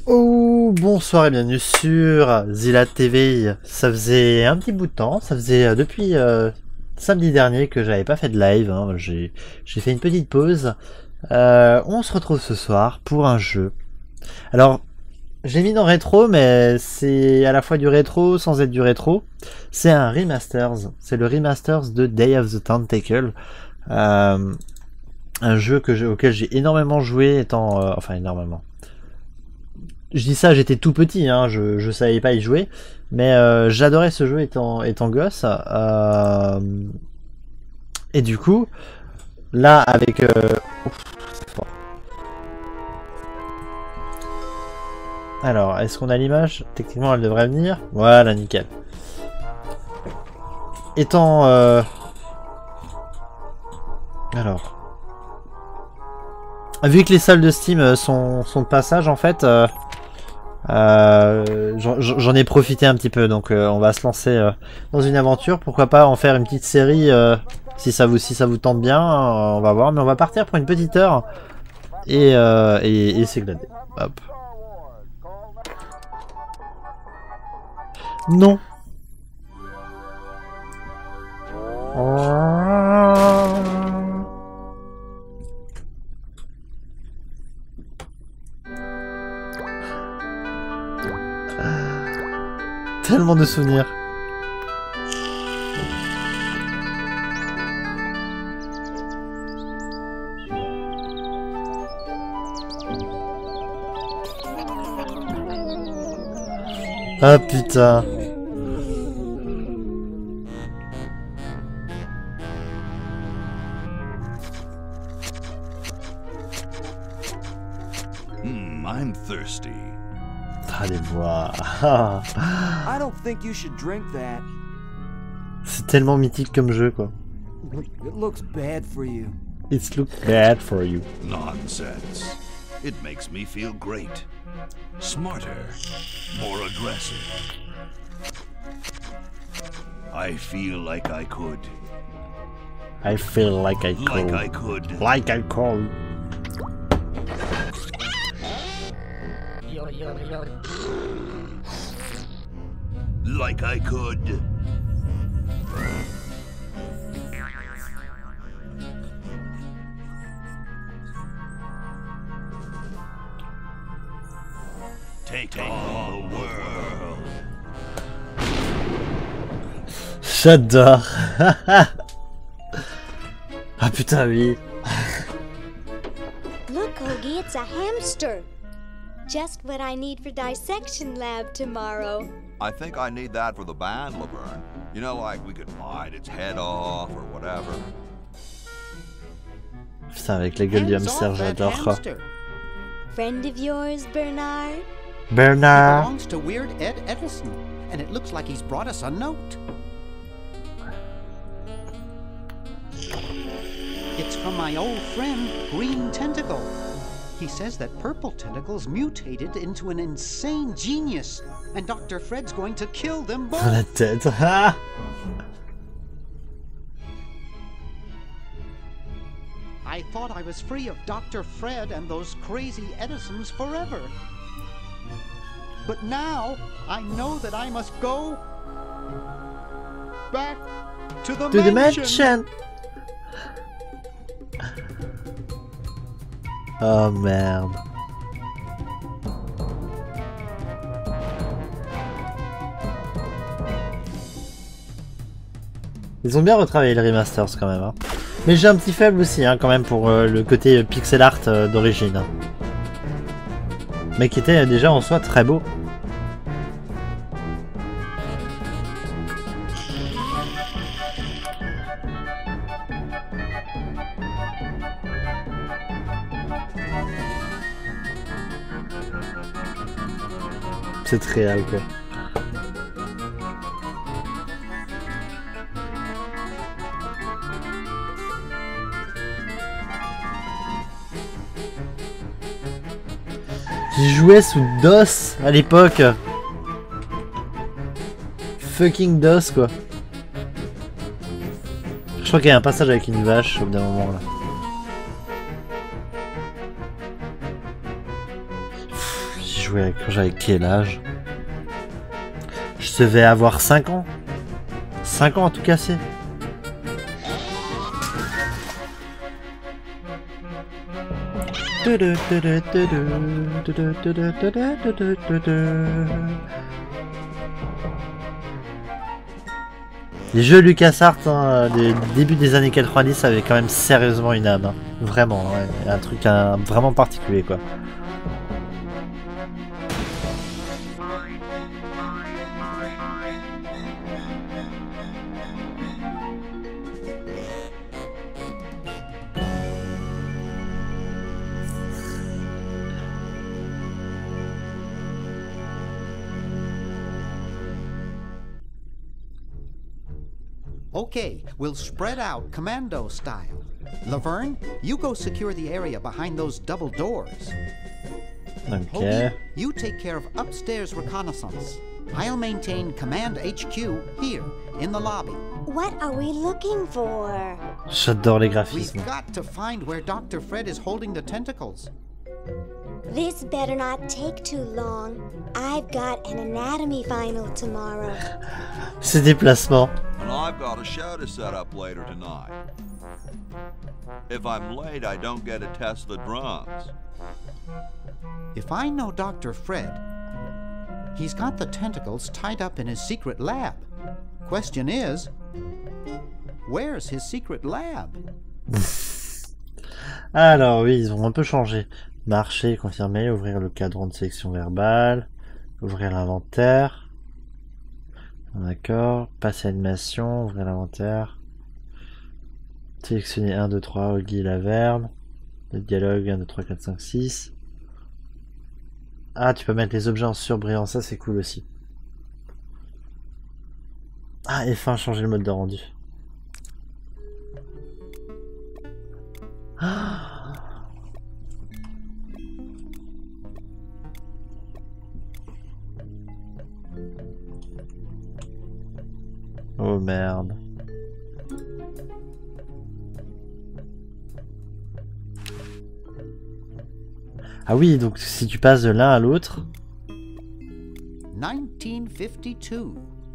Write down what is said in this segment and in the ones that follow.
Oh, bonsoir et bienvenue sur Zilla TV. Ça faisait un petit bout de temps, ça faisait depuis samedi dernier que j'avais pas fait de live, hein. J'ai fait une petite pause. On se retrouve ce soir pour un jeu. Alors, j'ai mis dans rétro, mais c'est à la fois du rétro sans être du rétro. C'est un remasters, c'est le remasters de Day of the Tentacle. Un jeu auquel j'ai énormément joué étant... enfin énormément. Je dis ça, j'étais tout petit, hein, je savais pas y jouer, mais j'adorais ce jeu étant gosse. Et du coup, là avec... ouf, c'est fort. Alors, est-ce qu'on a l'image? Techniquement, elle devrait venir. Voilà, nickel. Étant... Alors... Vu que les salles de Steam sont de passage, en fait... j'en ai profité un petit peu, donc on va se lancer dans une aventure. Pourquoi pas en faire une petite série si ça vous tente bien, on va voir. Mais on va partir pour une petite heure et s'éclater. Hop. Non. Tellement de souvenirs. Ah putain. I'm thirsty. Allez voir. I don't think you should drink that. C'est tellement mythique comme jeu, quoi. It looks bad for you. It looks bad for you. Nonsense. It makes me feel great. Smarter. More aggressive. I feel like I could. I feel like I could. Like I could. Like I could. Like I could. Take on the world. J'adore. Ah putain, oui. Look, Hoagie, it's a hamster. Just what I need for dissection lab tomorrow. I think I need that for the band, Laverne. You know, like we could bite its head off or whatever. Putain, avec la gueule du hamster, j'adore. Friend of yours, Bernard? Bernard. Belongs to Weird Ed Edison, and it looks like he's brought us a note. It's from my old friend, Green Tentacle. He says that Purple Tentacle's mutated into an insane genius, and Dr. Fred's going to kill them both. Dans la tête. Ah. I thought I was free of Dr. Fred and those crazy Edisons forever. But now, I know that I must go back to the mansion. Oh merde. Ils ont bien retravaillé le remasters quand même, hein. Mais j'ai un petit faible aussi, hein, quand même pour le côté pixel art d'origine. Mais qui était déjà en soi très beau. C'est très réel, quoi. J'y jouais sous DOS à l'époque. Fucking DOS, quoi. Je crois qu'il y a un passage avec une vache au bout d'un moment là. J'y joué quand j'avais quel âge? Je devais avoir 5 ans. 5 ans à tout casser. Les jeux LucasArts, hein, des débuts des années 90 avaient quand même sérieusement une âme. Hein. Vraiment, ouais, un truc vraiment particulier quoi. Okay, we'll spread out commando style. Laverne, you go secure the area behind those double doors. Ok. Hobie, you take care of upstairs reconnaissance. I'll maintain Command HQ here, in the lobby. What are we looking for? J'adore les We've graphismes. got to find where Dr. Fred is holding the tentacles. This better not take too long. I've got an anatomy final tomorrow. Ces déplacements. And I've got a show to set up later tonight. If I'm late, I don't get to test the drums. If I know Dr. Fred, he's got the tentacles tied up in his secret lab. Question is, where's his secret lab? Alors oui, ils ont un peu changé. Marcher, confirmer, ouvrir le cadran de sélection verbale, ouvrir l'inventaire. D'accord. Passer animation, ouvrir l'inventaire. Sélectionner 1, 2, 3, Olgi et Laverne. Le dialogue 1, 2, 3, 4, 5, 6. Ah, tu peux mettre les objets en surbrillant, ça c'est cool aussi. Ah, F1, changer le mode de rendu. Ah. Oh merde. Ah oui, donc si tu passes de l'un à l'autre. 1952.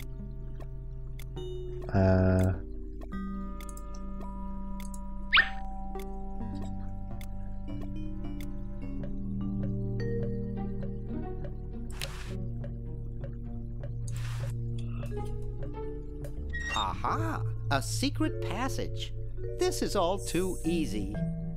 Aha! A secret passage. This is all too easy.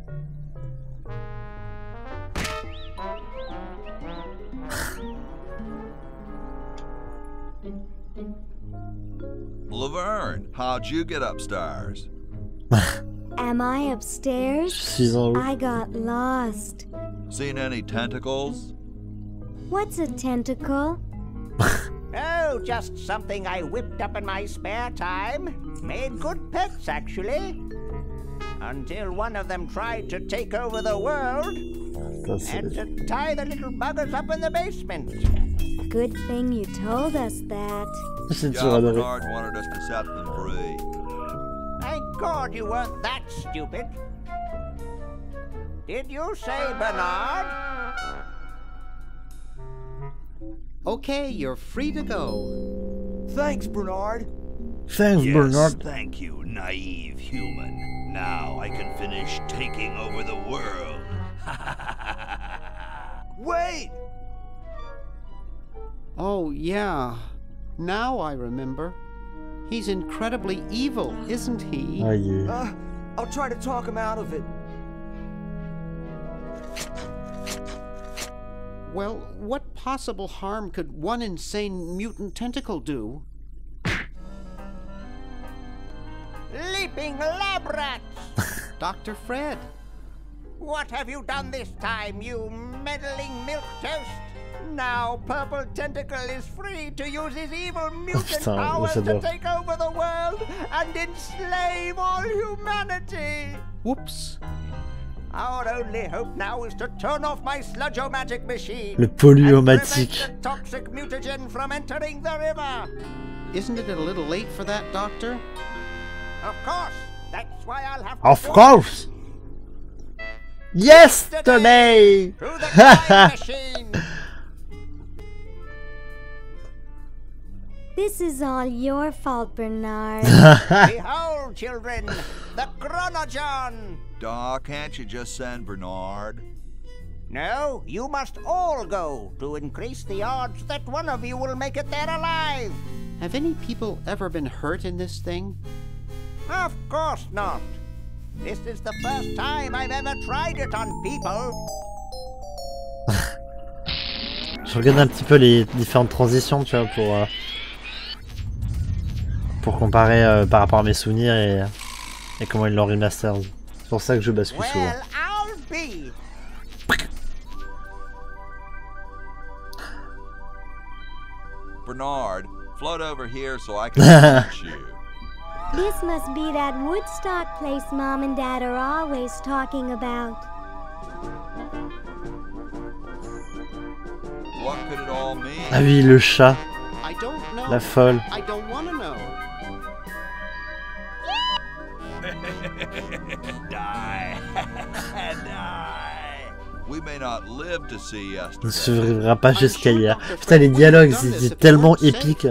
Laverne, how'd you get upstairs? Am I upstairs? Je suis en haut. I got lost. Seen any tentacles? What's a tentacle? Oh, just something I whipped up in my spare time. Made good pets, actually. Until one of them tried to take over the world. Ça, Had c'est- to tie the little buggers up in the basement. Good thing you told us that. J'ai toujours Yeah, adoré. Bernard wanted us to set them free. Thank God you weren't that stupid. Did you say Bernard? Okay, you're free to go. Thanks, Bernard. Thanks, Yes, Bernard. thank you, naive human. Now I can finish taking over the world. Wait! Oh, yeah. Now I remember. He's incredibly evil, isn't he? Ah, il est- I'll try to talk him out of it. Well, what possible harm could one insane mutant tentacle do? Leaping lab rats! Dr. Fred. What have you done this time, you meddling milquetoast? Now Purple Tentacle is free to use his evil mutant Putain, powers to j'adore. take over the world and enslave all humanity. Whoops. Our only hope now is to turn off my sludge-o-magic machine. Le and polyomatique. prevent the toxic mutagen from entering the river. Isn't it a little late for that, Doctor? Of course. That's why I'll have to Of do it course! Yes, today! through the time machine. This is all your fault, Bernard. Behold, children, the Chronogon! Doc, can't you just send Bernard? No, you must all go to increase the odds that one of you will make it there alive. Have any people ever been hurt in this thing? Of course not. This is the first time I've ever tried it on people. Je regarde un petit peu les différentes transitions, tu vois, pour comparer par rapport à mes souvenirs et comment ils l'ont remastered. C'est pour ça que je bascule souvent. Well, I'll be. Bernard, float over here so I can reach you. This must be that Woodstock place Mom and Dad are always talking about. What could it all mean? Ah oui, le chat, I don't know. la folle. I don't want to know. Die. Die. We may not live to see Il ne yesterday. survivra pas jusqu'à hier. Putain, les dialogues, c'est tellement épique.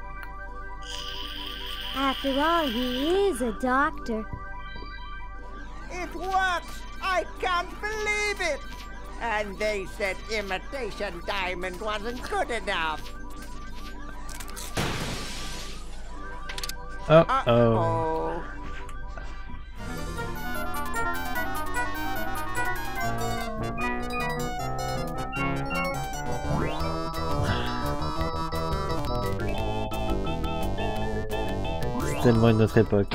After all, he is a doctor. It works! I can't believe it! And they said imitation diamond wasn't good enough. Oh, oh. Uh-oh. C'est tellement une autre époque.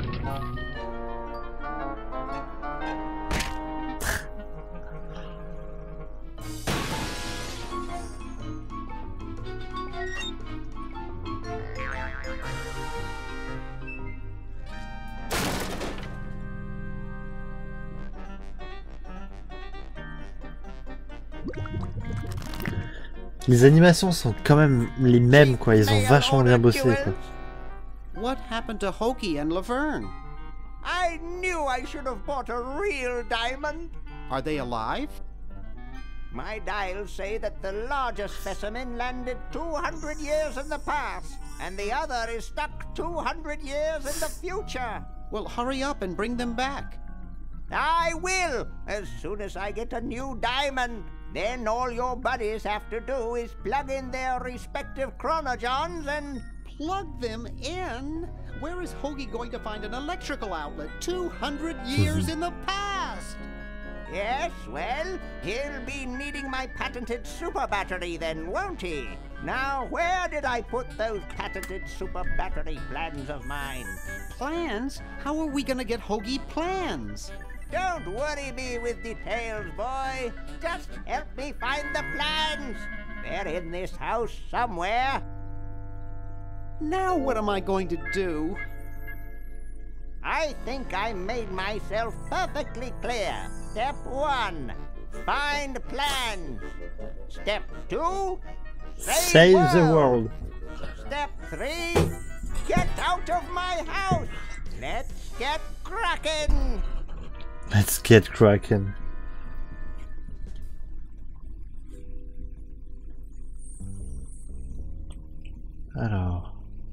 Les animations sont quand même les mêmes, quoi. Ils ont vachement bien bossé, quoi. What happened to Hokie and Laverne? I knew I should have bought a real diamond. Are they alive? My dials say that the largest specimen landed 200 years in the past, and the other is stuck 200 years in the future. Well, hurry up and bring them back. I will, as soon as I get a new diamond. Then all your buddies have to do is plug in their respective chronogons and... Plug them in? Where is Hoagie going to find an electrical outlet 200 years in the past? Yes, well, he'll be needing my patented super battery then, won't he? Now, where did I put those patented super battery plans of mine? Plans? How are we gonna get Hoagie plans? Don't worry me with details, boy. Just help me find the plans. They're in this house somewhere. Now what am I going to do? I think I made myself perfectly clear. Step 1, find plans. Step 2, Save the world. Step 3, get out of my house. Let's get cracking. Let's get cracking. Alors.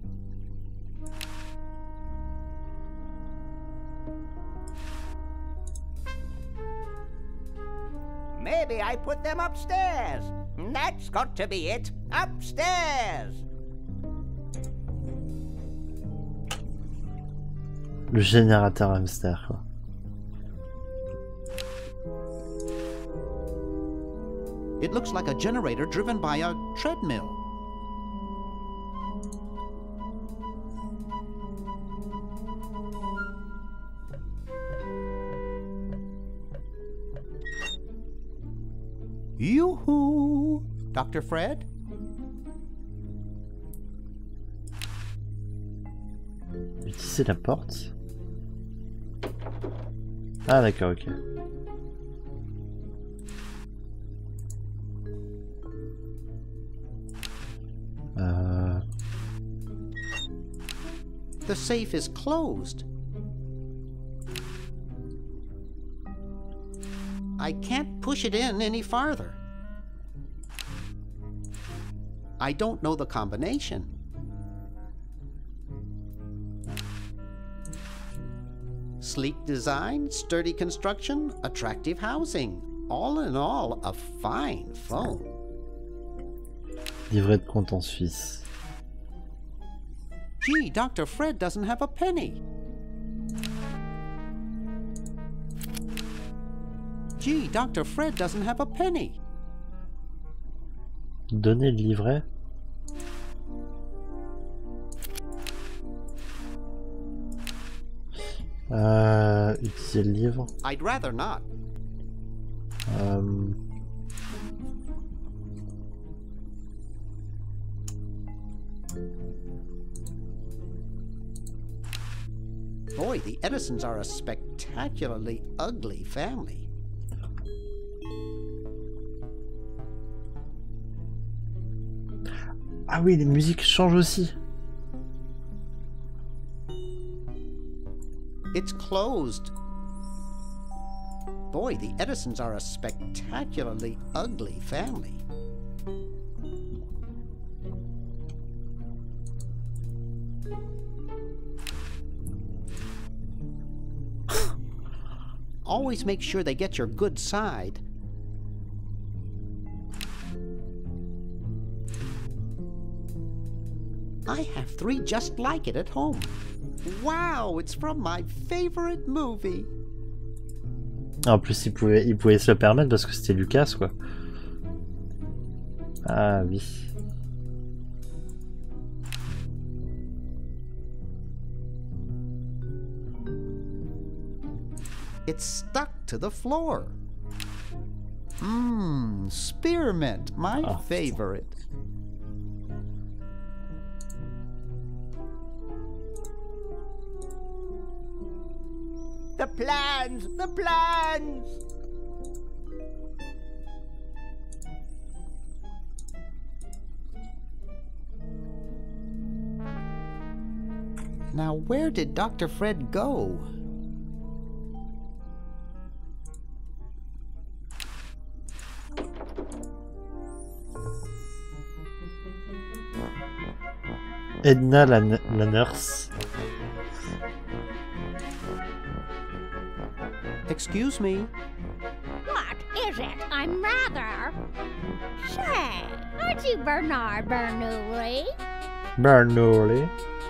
Maybe I put them upstairs. That's got to be it. Upstairs. Le générateur hamster, quoi. It looks like a generator driven by a treadmill. Yoo-hoo! Dr. Fred? Utiliser la porte. Ah d'accord, ok. The safe is closed. I can't push it in any farther. I don't know the combination. Sleek design, sturdy construction, attractive housing. All in all, a fine phone. Livret de compte en Suisse. Gee, Dr. Fred doesn't have a penny. Gee, Dr. Fred doesn't have a penny. Donner le livret. Utiliser le livre. I'd rather not. Boy, the Edisons are a spectacularly ugly family. Ah oui, les musiques changent aussi. It's closed. Boy, the Edisons are a spectacularly ugly family. Always make sure they get your good side. I have 3 just like it at home. Wow, it's from my favorite movie. En plus, il pouvait se le permettre parce que c'était Lucas, quoi. Ah oui. It's stuck to the floor. Spearmint, my favorite. The plans! The plans! Now, where did Dr. Fred go? Edna, la nurse. Excuse me. What is it? I'm rather... Say, aren't you Bernard Bernoulli? Bernoulli.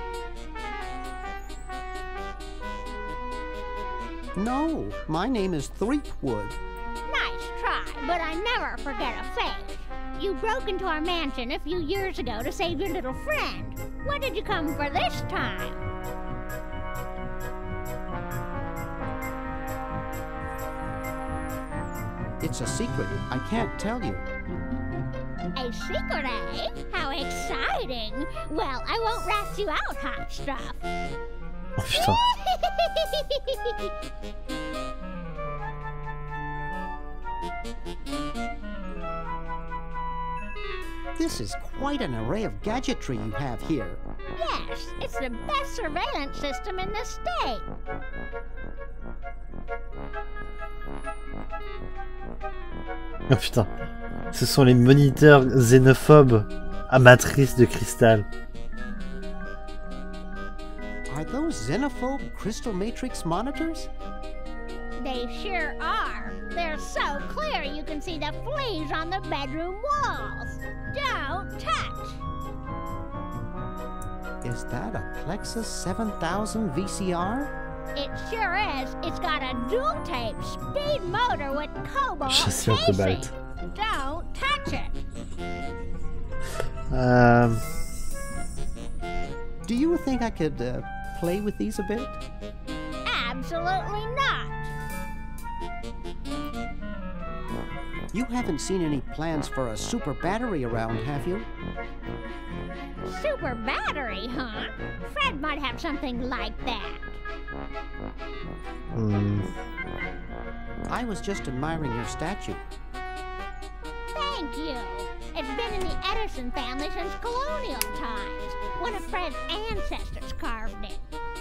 No, my name is Threepwood. Nice try, but I never forget a face. You broke into our mansion a few years ago to save your little friend. What did you come for this time? It's a secret. I can't tell you. A secret, eh? How exciting! Well, I won't rat you out, hot stuff. Oh putain. This is quite an array of gadgetry you have here. Yes, it's the best surveillance system in the state. Oh putain. Ce sont les moniteurs xénophobes à matrice de cristal. Are those xenophobe crystal matrix monitors? They sure are. They're so clear you can see the fleas on the bedroom walls. Don't touch. Is that a Plexus 7000 VCR? It sure is. It's got a dual-tape speed motor with cobalt Châssis en casing. cobalt. Don't touch it. Do you think I could play with these a bit? Absolutely not. You haven't seen any plans for a super battery around, have you? Super battery, huh? Fred might have something like that. I was just admiring your statue. Thank you. It's been in the Edison family since colonial times. One of Fred's ancestors carved it.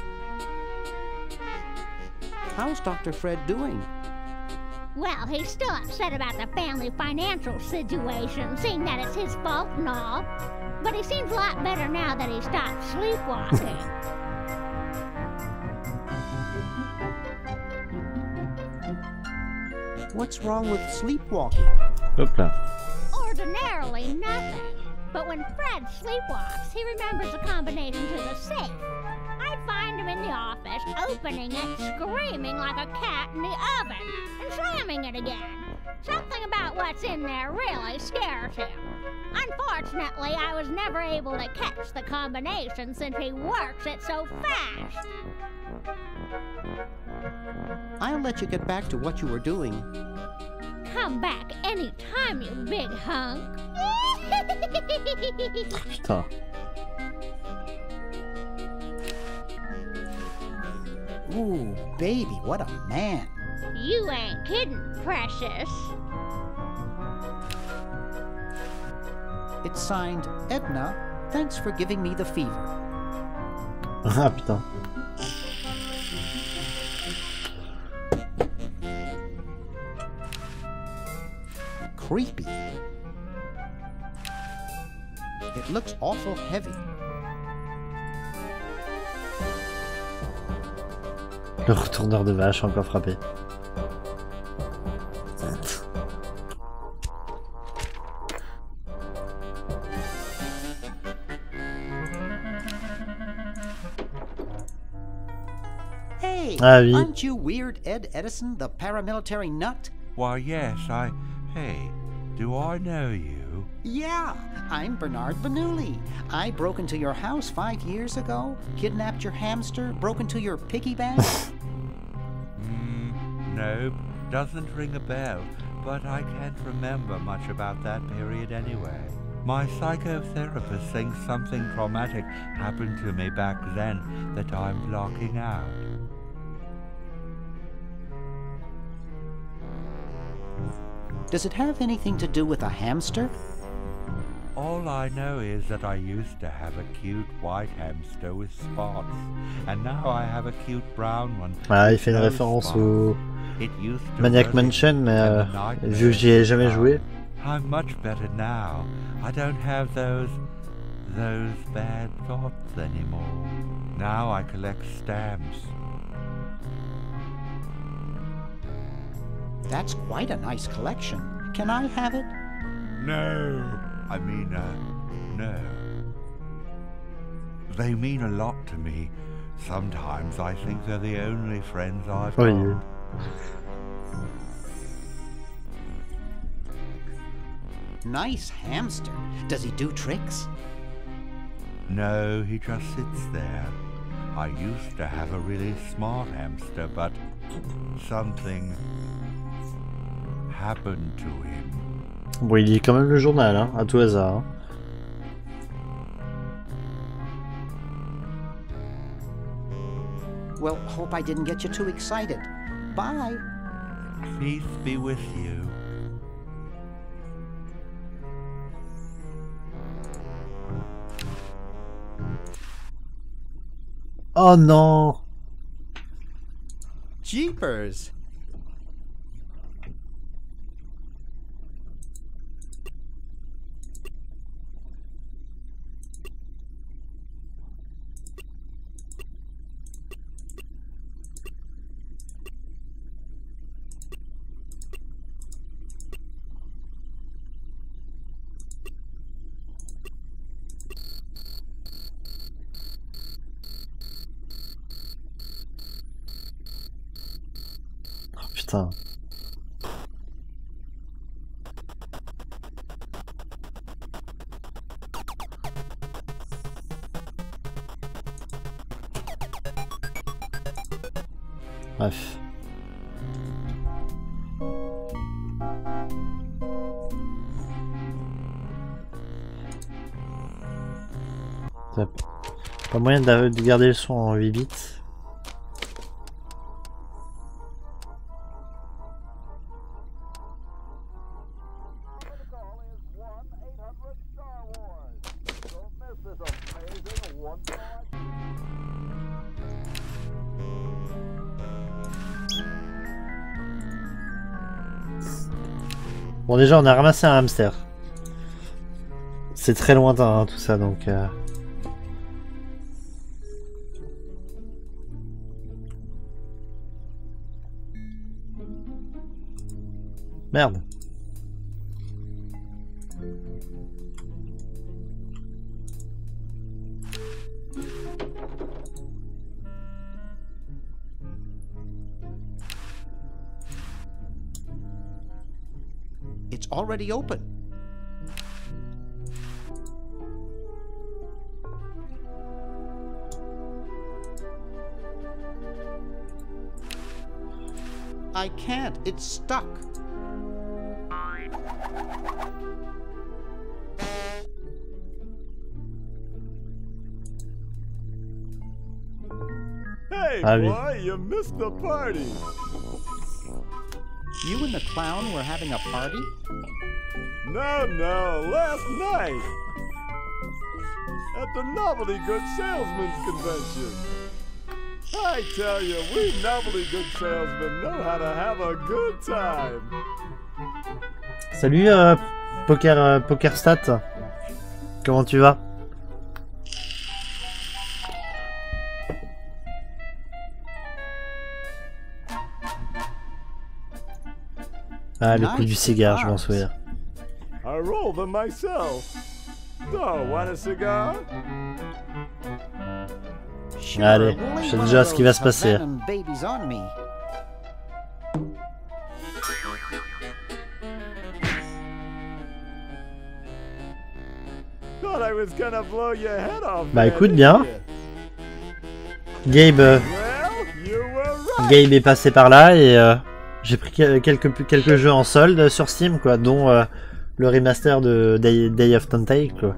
How's Dr. Fred doing? Well, he's still upset about the family financial situation, seeing that it's his fault and all. But he seems a lot better now that he stopped sleepwalking. What's wrong with sleepwalking? Hop là. Ordinarily nothing. But when Fred sleepwalks, he remembers the combination to the safe. I'd find him in the office, opening it, screaming like a cat in the oven, and slamming it again. Something about what's in there really scares him. Unfortunately, I was never able to catch the combination since he works it so fast. I'll let you get back to what you were doing. Come back anytime, you big hunk. Putain. Ooh, baby, what a man. You ain't kidding, precious. It's signed, Edna, thanks for giving me the fever. Ah putain. Creepy. It looks awful heavy. Le retourneur de vache encore frappé. Hey, Ah oui. aren't you Weird Ed Edison, the paramilitary nut? Why, yes, Hey, do I know you? Yeah, I'm Bernard Bernoulli. I broke into your house 5 years ago, kidnapped your hamster, broke into your piggy bank. Nope, doesn't ring a bell, but I can't remember much about that period anyway. My psychotherapist thinks something traumatic happened to me back then that I'm blocking out. Does it have anything to do with a hamster? All I know is that I used to have a cute white hamster with spots, and now I have a cute brown one. Ah, il fait une with no référence spots. au It used to Maniac really, Mansion, mais and the night vu que j'y ai jamais joué. I'm much better now. I don't have those bad thoughts anymore. Now I collect stamps. That's quite a nice collection. Can I have it? No. I mean, no. They mean a lot to me. Sometimes I think they're the only friends I've Oh, got. yeah. Nice hamster. Does he do tricks? No, he just sits there. I used to have a really smart hamster, but something happened to him. Bon, il lit quand même le journal, hein, à tout hasard. Hein. Well, hope I didn't get you too excited. Bye. Peace be with you. Oh non! Jeepers. Oh, putain. Bref. T'as pas moyen de garder le son en 8 bits? Bon, déjà on a ramassé un hamster. C'est très lointain hein, tout ça donc... Merde. It's already open. I can't. It's stuck. Hey, Ah oui. boy, you missed the party. You and the clown were having a party? No, last night. At the Novelty Good Salesman's Convention. I tell you, we Novelty Good Salesmen know how to have a good time. Salut PokerStat. Comment tu vas? Ah, le coup du cigare, je m'en souviens. I roll them myself. So, want a cigar? Sure, Allez, we'll je leave sais one of déjà ce qui va those se passer. Havana babies on me. Thought I was gonna blow your head off. Bah there, écoute didn't bien. you? Gabe, Well, you were right. Gabe est passé par là et j'ai pris quelques jeux en solde sur Steam, quoi, dont le remaster de Day of Tentacle, quoi.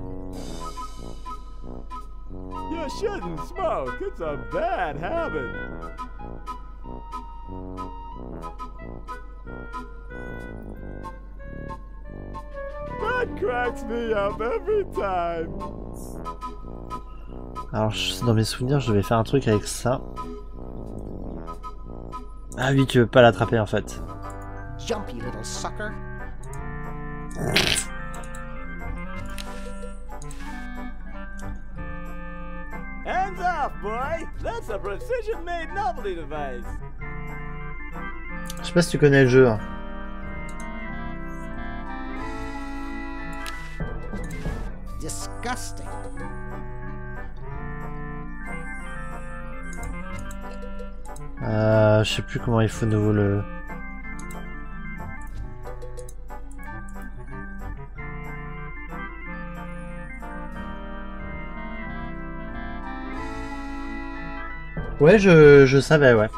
You shouldn't smoke. It's a bad habit. That cracks me up every time. Alors, dans mes souvenirs, je devais faire un truc avec ça. Ah oui, tu veux pas l'attraper en fait. Jumpy little sucker. Hands off, boy. That's a precision-made novelty device. Je sais pas si tu connais le jeu. Hein. Disgusting. Je sais plus comment il faut nouveau le... Ouais, je savais, ouais.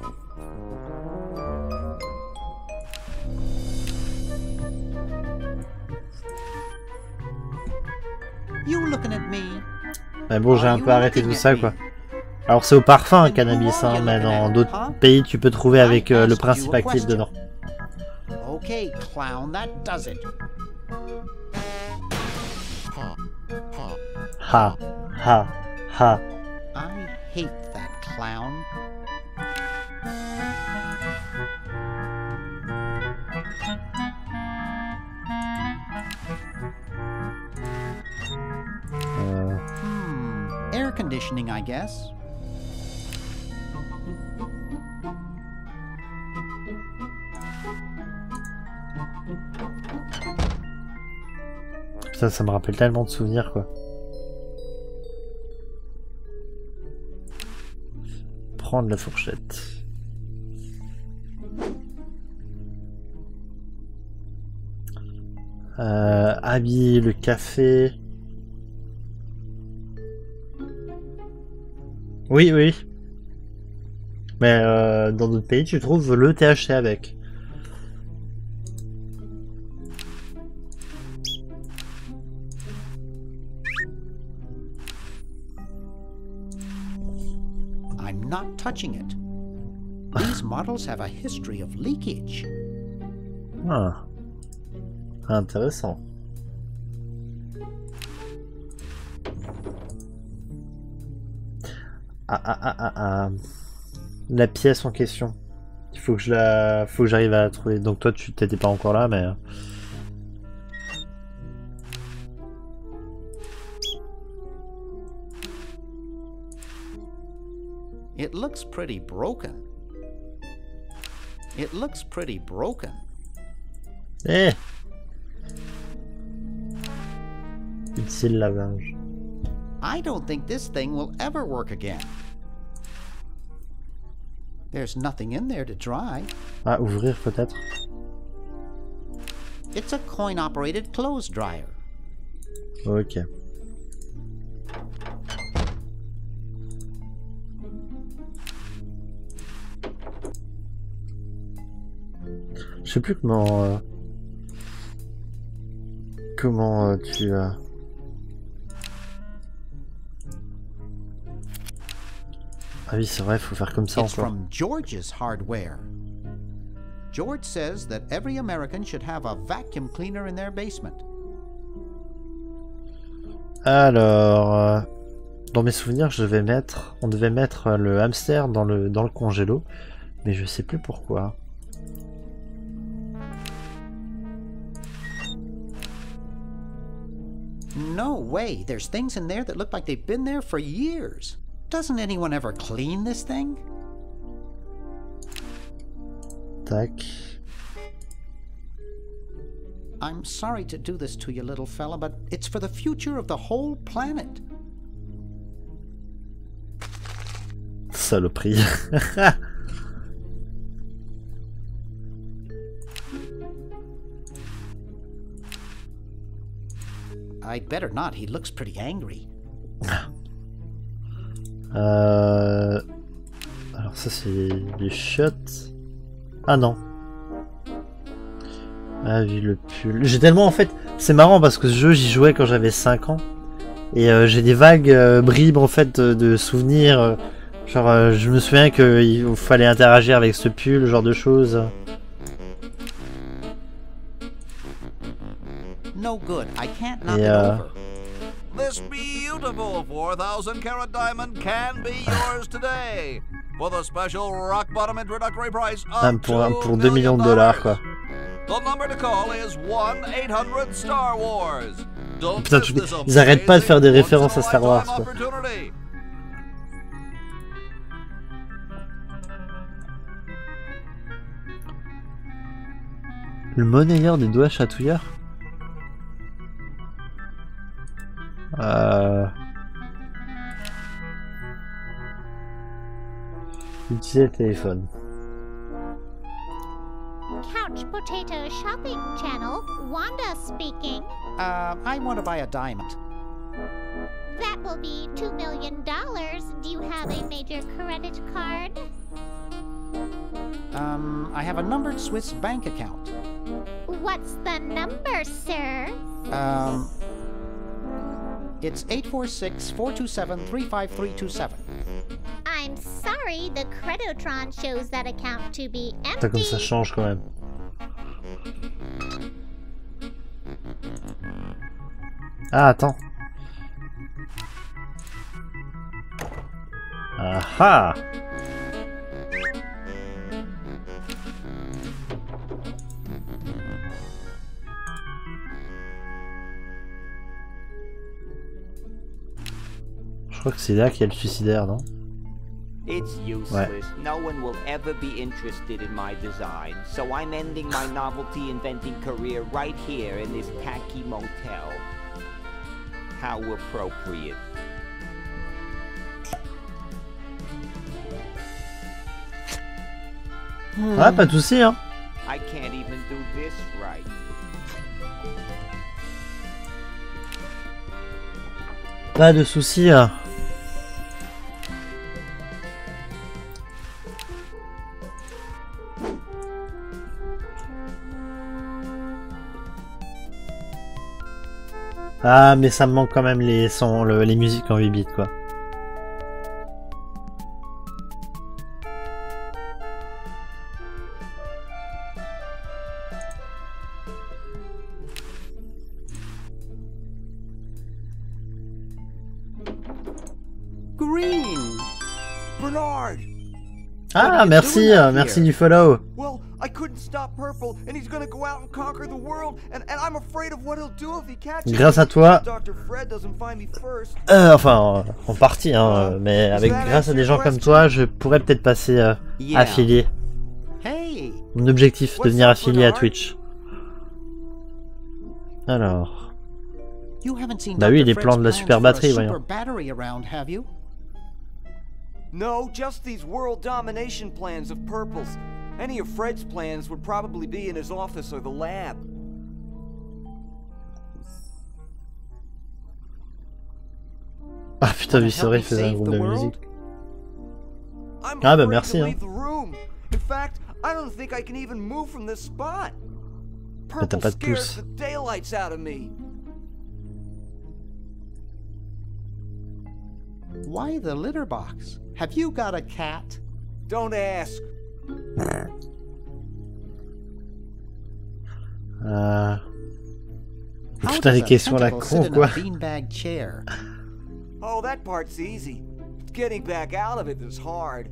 You looking at me? Mais bon, j'ai un peu arrêté tout ça, quoi. Alors c'est au parfum, cannabis, hein, mais dans d'autres pays, tu peux trouver avec le principe actif dedans. Okay, clown, that does it. Ha, ha, ha. I hate that clown. Air conditioning, I guess. Ça me rappelle tellement de souvenirs, quoi. Prendre la fourchette. Habiller le café. Oui, oui. Mais dans d'autres pays, tu trouves le THC avec. I'm not touching it. These models have a history of leakage. Ah. Intéressant. La pièce en question. Il faut que j'arrive à la trouver. Donc toi, tu t'étais pas encore là, mais... It looks pretty broken. It looks pretty broken. Eh. Utile lavage. I don't think this thing will ever work again. There's nothing in there to dry. Ah, ouvrir peut-être. It's a coin-operated clothes dryer. Ok. Je sais plus comment tu Ah oui, c'est vrai, faut faire comme ça It's encore. from George's Hardware. George says that every American should have a vacuum cleaner in their basement. Alors, dans mes souvenirs, on devait mettre le hamster dans le congélo, mais je sais plus pourquoi. No way. There's things in there that look like they've been there for years. Doesn't anyone ever clean this thing? Tac. I'm sorry to do this to you, little fella, but it's for the future of the whole planet. Saloperie. I'd better not. He looks pretty angry. Alors ça c'est les chiottes. Ah non. Ah oui, le pull. J'ai tellement en fait... C'est marrant parce que ce jeu j'y jouais quand j'avais 5 ans. Et j'ai des vagues bribes en fait de souvenirs. Genre je me souviens qu'il fallait interagir avec ce pull, ce genre de choses. No good. I can't knock it over. This beautiful 4,000 carat diamond can be yours today for the special rock bottom introductory price of pour 2 millions de dollars quoi. The number to call is 1-800 Star Wars. Don't Putain, miss this ils arrêtent pas de faire des amazing références à Star Wars quoi. opportunity. Le monnayeur des doigts chatouilleurs. Utiliser le téléphone. Couch Potato Shopping Channel, Wanda speaking. I want to buy a diamond. That will be $2 million. Do you have a major credit card? I have a numbered Swiss bank account. What's the number, sir? It's 846-427-35327. I'm sorry, the Credotron shows that account to be Putain, comme ça empty. change quand même. Ah, attends. Ah ah! Je crois que c'est là qu'il y a le suicidaire, non? It's useless. No one will ever be interested in my design, so I'm ending my novelty inventing career right here in this tacky motel. How appropriate. Ah, pas de soucis, hein. I can't even do this right. Pas de soucis. Hein. Ah, mais ça me manque quand même les sons, les musiques en 8 bits, quoi. Green! Bernard! Ah, merci, merci du follow. Well, I couldn't stop Purple, and he's gonna go out and conquer the world, and I'm afraid of what he'll do if he catches Grâce à toi. Dr. Fred doesn't find me first. Enfin, en partie, hein, mais avec grâce à des gens comme toi, je pourrais peut-être passer affilié. Hey. Mon objectif, devenir affilié à Twitch. Alors. You haven't seen Bah oui, Dr. les Fred's plans de la plans super for a batterie, super voyons. battery around, have you? No, just these world domination plans of Purple's. Any of Fred's plans would probably be in his office or the lab. Ah putain, lui, c'est vrai, il faisait un groupe de musique. I'm Ah bah afraid merci, to hein. leave the room. In fact, I don't think I can even move from this spot. Mais t'as Purple pas de scares pouce. the daylights out of me. Why the litter box? Have you got a cat? Don't ask. How Putain, les does a questions à la tentacle con, sit in quoi. a beanbag chair? Oh, that part's easy. It's getting back out of it that's hard.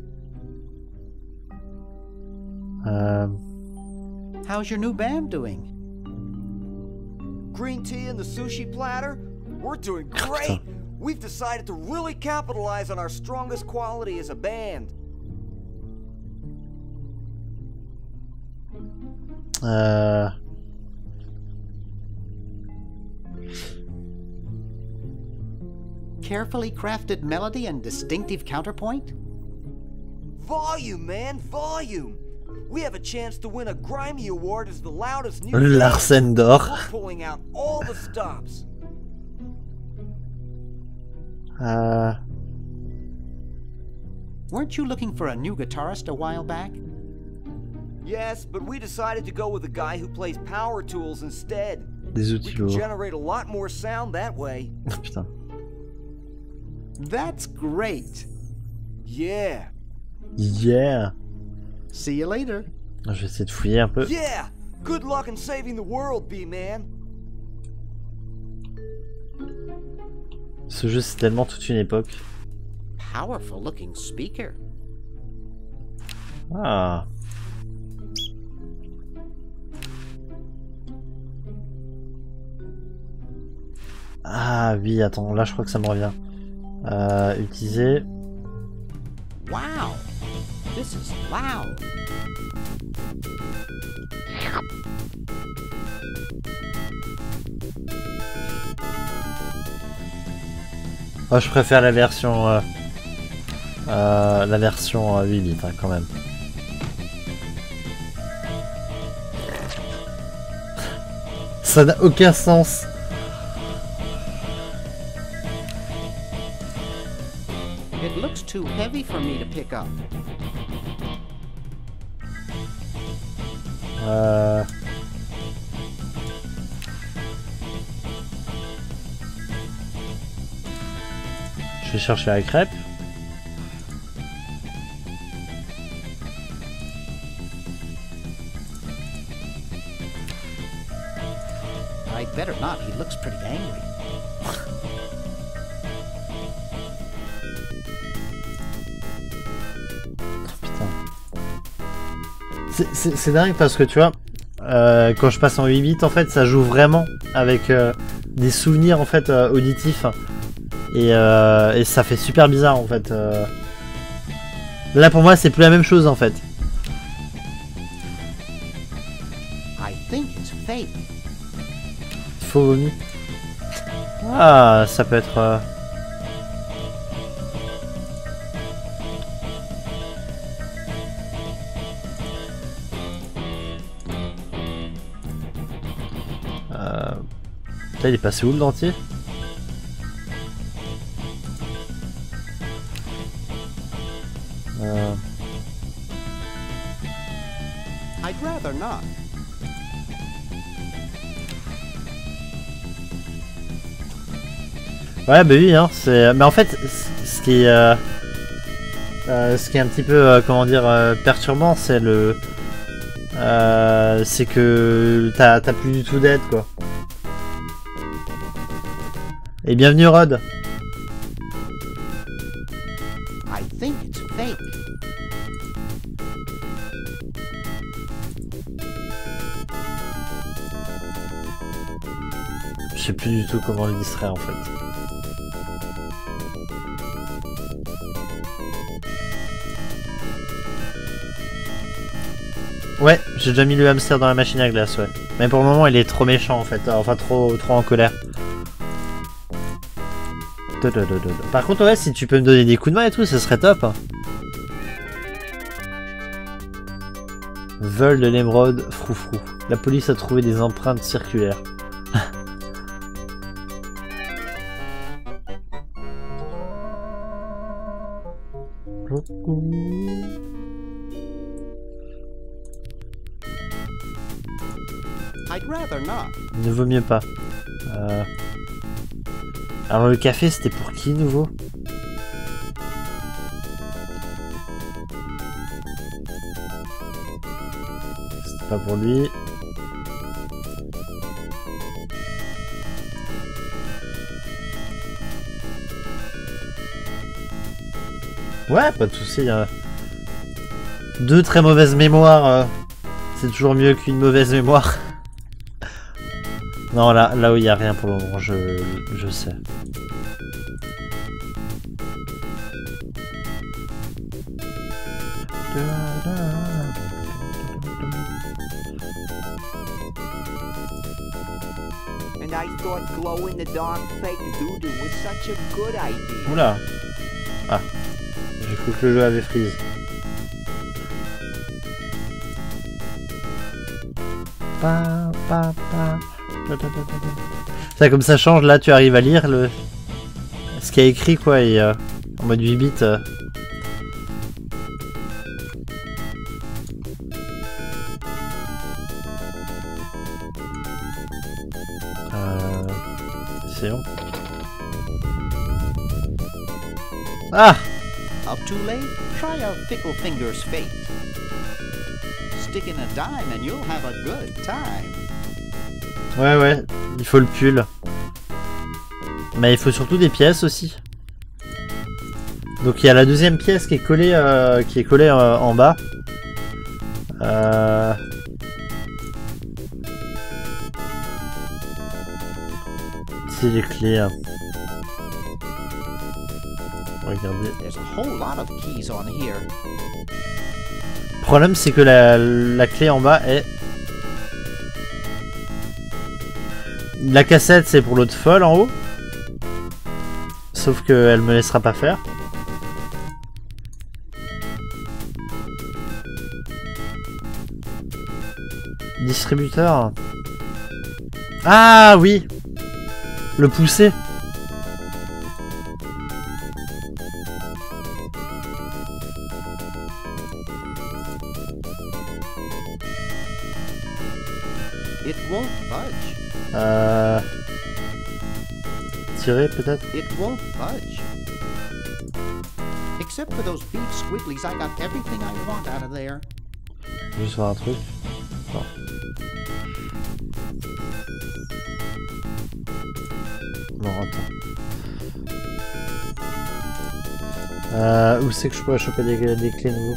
How's your new band doing? Green tea and the sushi platter? We're doing great. We've decided to really capitalize on our strongest quality as a band. Carefully crafted melody and distinctive counterpoint? Volume, man, volume. We have a chance to win a Grimey Award as the loudest new Larsen d'or. We're pulling out all the stops. Weren't you looking for a new guitarist a while back? Yes, but we decided to go with a guy who plays power tools instead. Des We outils can lourds. generate a lot more sound that way. Oh, putain. That's great. Yeah. Yeah. See you later. Je vais essayer de fouiller un peu. Yeah! Good luck in saving the world, B-Man. Ce jeu, c'est tellement toute une époque. Powerful looking speaker. Ah. Ah oui, attends, là je crois que ça me revient. Utiliser. Wow. This is loud. Oh, je préfère la version 8 bits hein, quand même. Ça n'a aucun sens. It looks too heavy for me to pick up. Je vais chercher la crêpe. I'd better not. He looks pretty angry. C'est dingue parce que tu vois, quand je passe en 8 bits, en fait, ça joue vraiment avec des souvenirs en fait auditifs et ça fait super bizarre en fait. Là pour moi, c'est plus la même chose en fait. I think it's fake. Faux vomi. Ah, ça peut être. Là, il est passé où le dentier? I'd rather not. Ouais, bah oui, hein, c'est. Mais en fait, ce qui est un petit peu, comment dire, perturbant, c'est le. C'est que t'as plus du tout d'aide, quoi. Et bienvenue Rod. I think it's fake. Je sais plus du tout comment le distraire en fait. Ouais, j'ai déjà mis le hamster dans la machine à glace, ouais. Mais pour le moment, il est trop méchant en fait. Enfin, trop en colère. Par contre, ouais, si tu peux me donner des coups de main et tout, ce serait top. Vol de l'émeraude, froufrou. La police a trouvé des empreintes circulaires. I'd rather not. Ne vaut mieux pas. Alors le café, c'était pour qui nouveau? C'était pas pour lui. Ouais, pas de soucis. Deux très mauvaises mémoires. C'est toujours mieux qu'une mauvaise mémoire. Non, là où il n'y a rien pour le moment, je sais. And I thought glow in the dark fake doodoo was such a good idea. Oula. Ah. J'ai cru que le jeu avait freeze. Ça, comme ça change, là tu arrives à lire ce qu'il y a écrit quoi, et en mode 8 bits. C'est bon. Ah! Up too late? Try out Fickle Finger's fate. Stick in a dime and you'll have a good time. Ouais, il faut le pull. Mais il faut surtout des pièces aussi. Donc il y a la deuxième pièce qui est collée, en bas. C'est les clés. Regardez. There's a whole lot of keys on here. Le problème c'est que la clé en bas est... La cassette c'est pour l'autre folle en haut. Sauf qu'elle me laissera pas faire. Distributeur. Ah oui. Le pousser. It won't budge. Tirer peut-être? It won't budge. Except for those beef squigglies, I got everything I want out of there. Juste voir un truc. Non. Non, attends. Où c'est que je pourrais choper des clés nouveaux?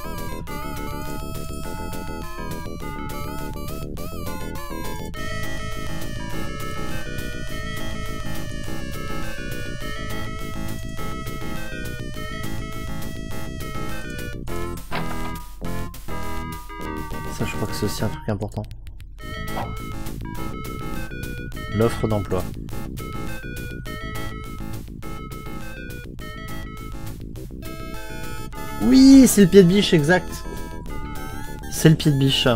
Ça, je crois que c'est aussi un truc important. L'offre d'emploi. Oui, c'est le pied de biche, exact. C'est le pied de biche.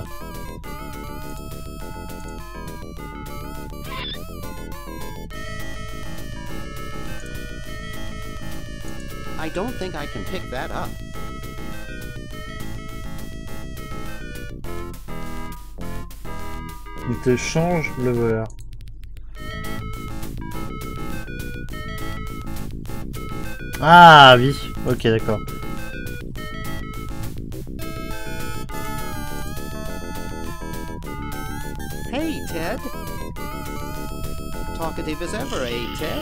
I don't think I can pick that up. Il te change le voleur. Ah oui, ok d'accord. Hey, Ted. Talkative as ever, eh, Ted?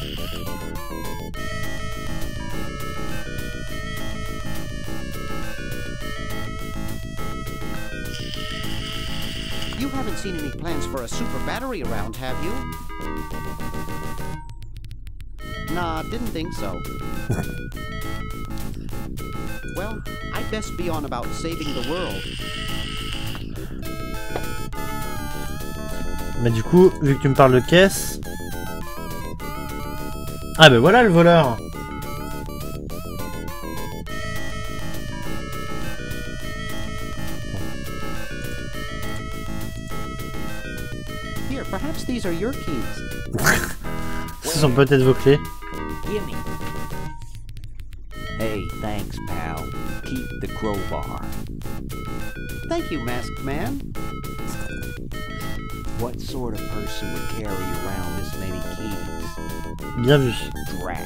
You haven't seen any plans for a super battery around, have you? Nah, didn't think so. Well, I'd best be on about saving the world. Mais du coup, vu que tu me parles de caisse... Ah ben voilà le voleur. Here, perhaps these are your keys. Ce sont peut-être vos clés. Gimme. Hey, thanks, pal. Keep the crowbar. Thank you, masked man. What sort of person would carry around this many keys? Bien vu. Drat.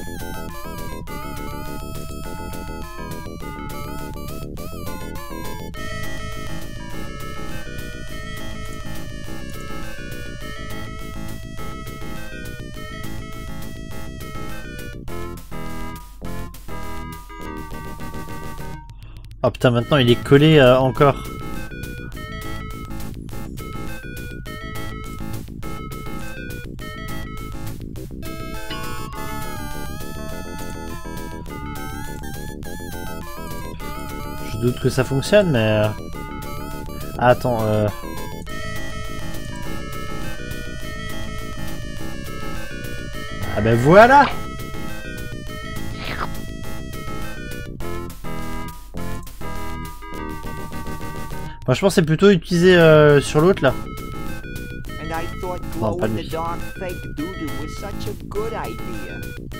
Oh putain, maintenant il est collé encore. Je doute que ça fonctionne, mais... Ah, attends, Ah ben voilà! Moi je pense que c'est plutôt utilisé sur l'autre là. And I thought glow in the dark fake doo-doo was such a good idea.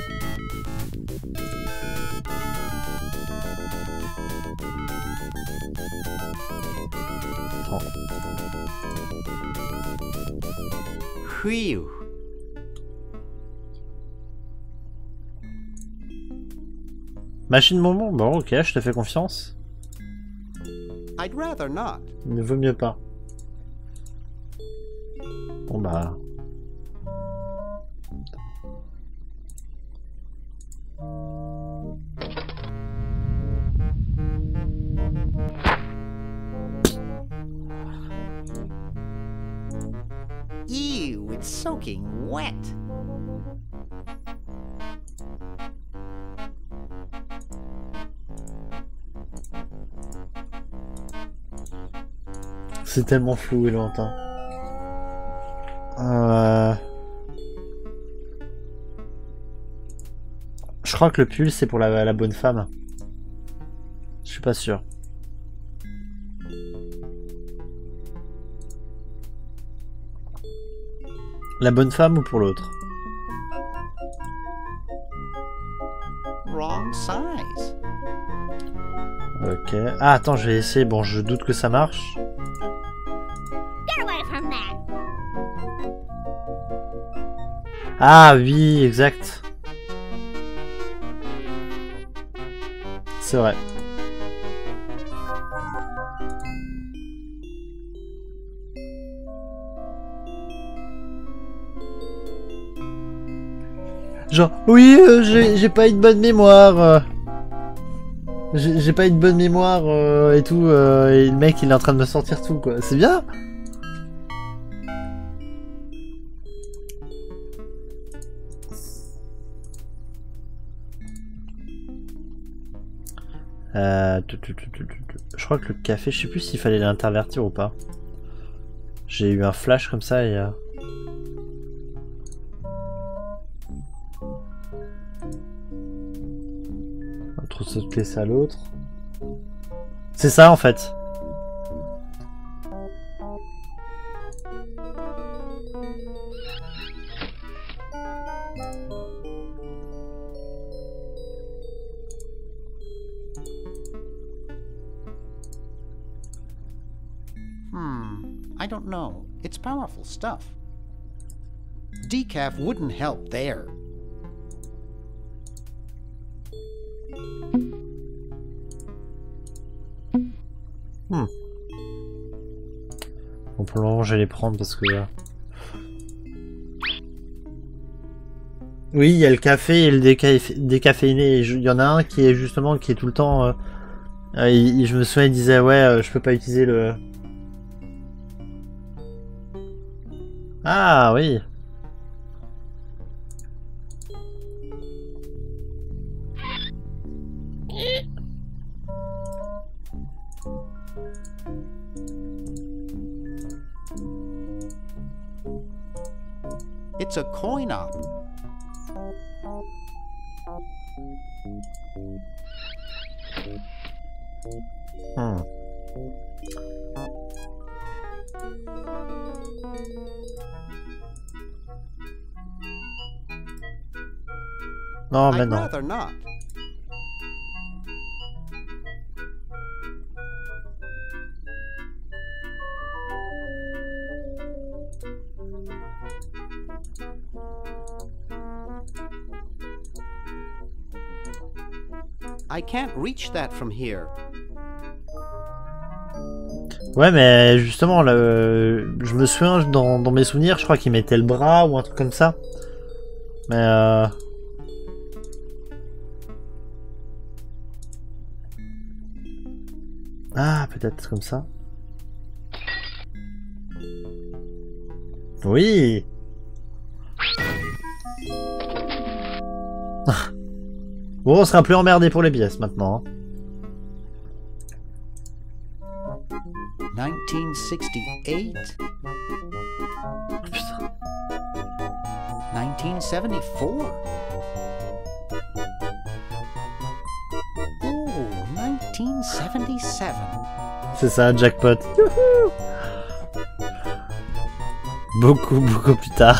Phew. Machine bonbon? Bon ok, je te fais confiance. I'd rather not. Il ne vaut mieux pas. Bon bah... Ew, it's soaking wet. C'est tellement flou et lointain. Je crois que le pull c'est pour la bonne femme. Je suis pas sûr. La bonne femme ou pour l'autre? Wrong size. Ok. Ah attends, je vais essayer. Bon, je doute que ça marche. Get away from that. Ah oui, exact. C'est vrai. Genre, oui, j'ai pas une bonne mémoire. J'ai pas une bonne mémoire et tout. Et le mec, il est en train de me sortir tout, quoi. C'est bien. Je crois que le café, je sais plus s'il fallait l'intervertir ou pas. J'ai eu un flash comme ça et... Trop sauter ça à l'autre. C'est ça en fait. I don't know. It's powerful stuff. Decaf wouldn't help there. Bon, pour le moment, je vais les prendre parce que... Oui, il y a le café et le décaféiné. Il y en a un qui est justement, qui est tout le temps... je me souviens, il disait, ouais, je peux pas utiliser le... Ah, oui. It's a coin op. Non, mais I'd non. rather not. I can't reach that from here. Ouais, mais justement, je me souviens, dans mes souvenirs, je crois qu'il mettait le bras ou un truc comme ça. Mais ah, peut-être comme ça. Oui. Bon, on sera plus emmerdé pour les pièces maintenant. 1968? Putain. 1974? Oh, 1977. C'est ça, jackpot. Youhou. Beaucoup plus tard.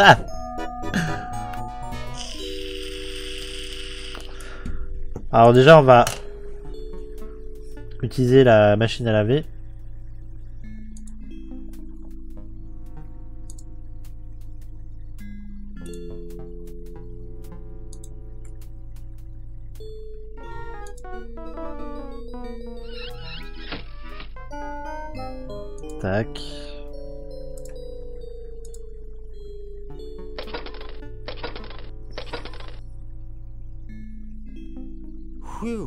Alors déjà, on va utiliser la machine à laver. Tac. Whew.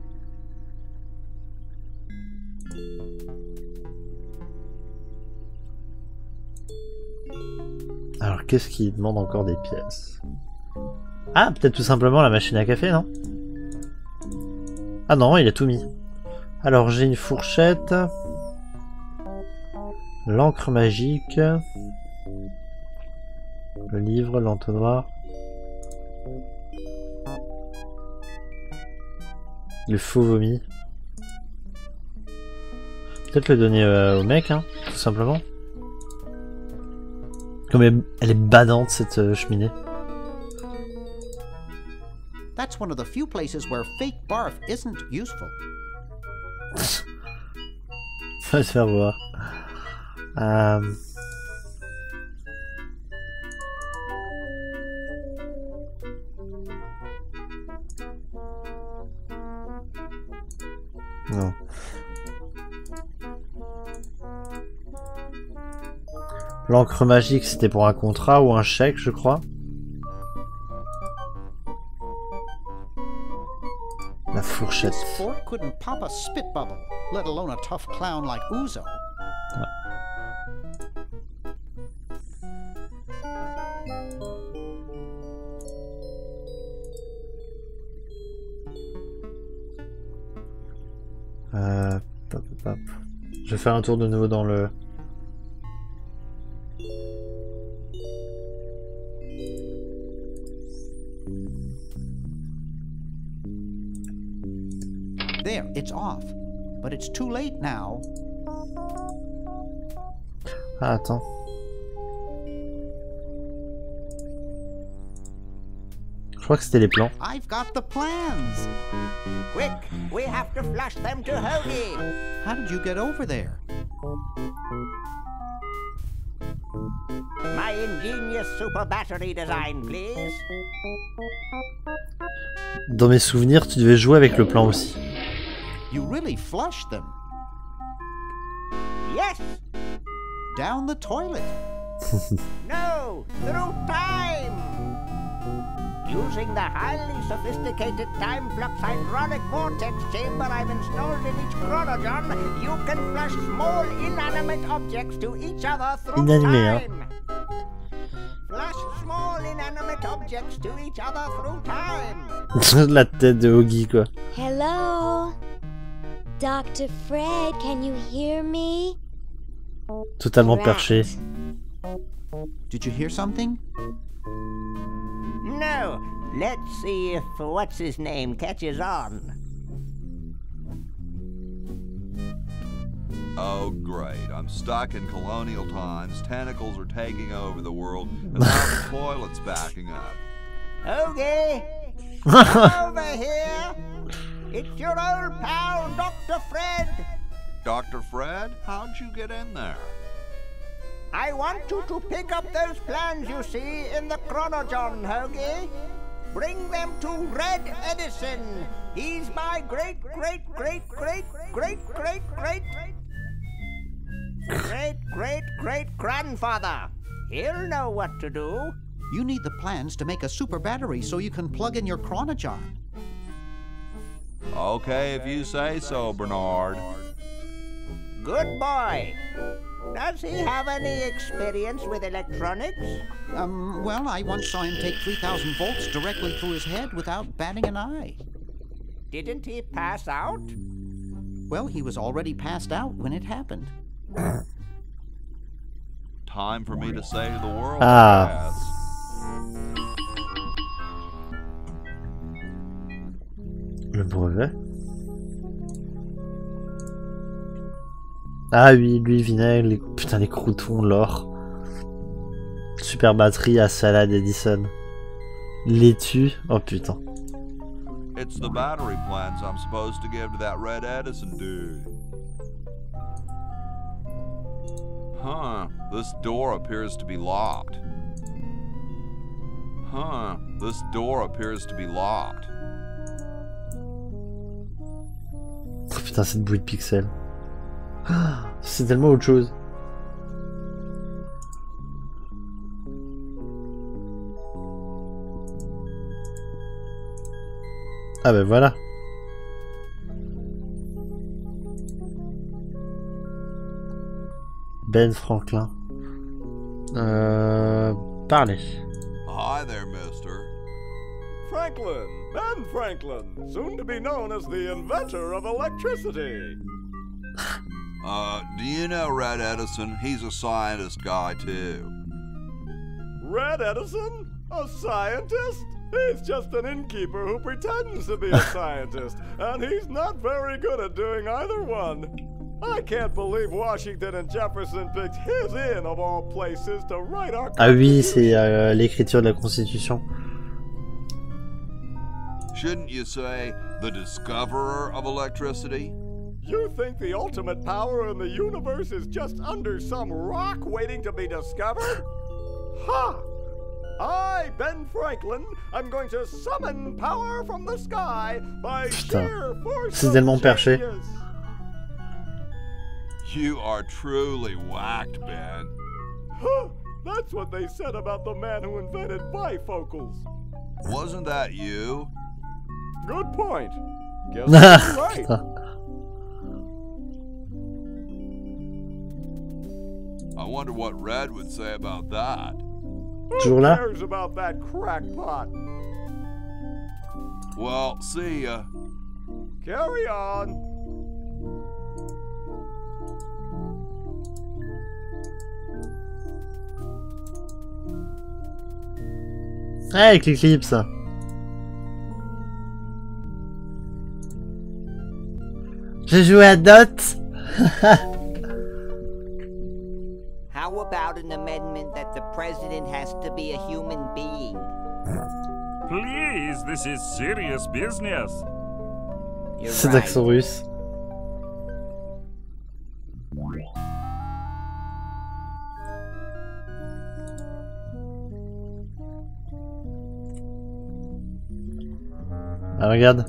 Alors, qu'est-ce qui demande encore des pièces? Ah, peut-être tout simplement la machine à café, non? Ah non, il a tout mis. Alors, j'ai une fourchette. L'encre magique. Le livre, l'entonnoir. Le faux vomi. Peut-être le donner au mec, hein, tout simplement. Comme elle est badante, cette cheminée. That's one of the few places where fake barf isn't useful. Ça va se faire voir. Non. L'encre magique, c'était pour un contrat ou un chèque, je crois. La fourchette. This fork couldn't pop a spit bubble, let alone a tough clown like Uzo. Hop. Je vais faire un tour de nouveau dans le... There, it's off. But it's too late now. Ah, attends. Je crois que c'était les plans. I've got the plans. Quick, we have to flush them to Hoagie. How did you get over there? My ingenious super battery design, please. Dans mes souvenirs, tu devais jouer avec le plan aussi. You really flushed them. Yes. Down the toilet. No, through time. Using the highly sophisticated time flux hydraulic vortex chamber I've installed in each chronogon, you can flush small inanimate objects to each other through Inanimé, time. Flush small inanimate objects to each other through time. La tête de Hoagie, quoi. Hello? Dr. Fred, can you hear me? Totalement Rat. perché. Did you hear something? No. Let's see if what's-his-name catches on. Oh, great. I'm stuck in colonial times. Tentacles are taking over the world, and now the toilet's backing up. Okay. Over here. It's your old pal, Dr. Fred. Dr. Fred, how'd you get in there? I want you to pick up those plans you see in the Chronogon, Hoagie. Bring them to Red Edison. He's my great-great-great-great-great-great-great-great-grandfather. He'll know what to do. You need the plans to make a super battery so you can plug in your Chronogon. Okay, if you say so, Bernard. Good boy. Does he have any experience with electronics? Well, I once saw him take 3,000 volts directly through his head without batting an eye. Didn't he pass out? Well, he was already passed out when it happened. Time for me to save the world, I guess. Le brevet. Ah oui, lui, vinaigre, les... putain, les croutons, l'or. Super batterie à salade Edison. Laitue, oh putain. It's the battery plans I'm supposed to give to that Red Edison dude. Huh, this door appears to be locked. Huh, this door appears to be locked. Oh putain, c'est de bruit de pixels. C'est tellement autre chose. Ah ben voilà. Ben Franklin. Parlez. Hi there, mister. Franklin, Ben Franklin, soon to be known as the inventor of electricity. Do you know Red Edison? He's a scientist guy, too. Red Edison? A scientist? He's just an innkeeper who pretends to be a scientist, and he's not very good at doing either one. I can't believe Washington and Jefferson picked his inn of all places to write our Ah oui, c'est l'écriture de la Constitution. Shouldn't you say the discoverer of electricity? You think the ultimate power in the universe is just under some rock waiting to be discovered? Ha! I, Ben Franklin, I'm going to summon power from the sky by sheer force of genius. You are truly whacked, Ben. Huh, that's what they said about the man who invented bifocals. Wasn't that you? Good point. Guess you're right. I wonder what Red would say about that. Who cares about that crackpot? Well, see ya. Carry on. Avec l'éclipse. J'ai joué à Dot. How about an amendment that the president has to be a human being? Please, this is serious business. C'est d'accent russe. Ah, regarde.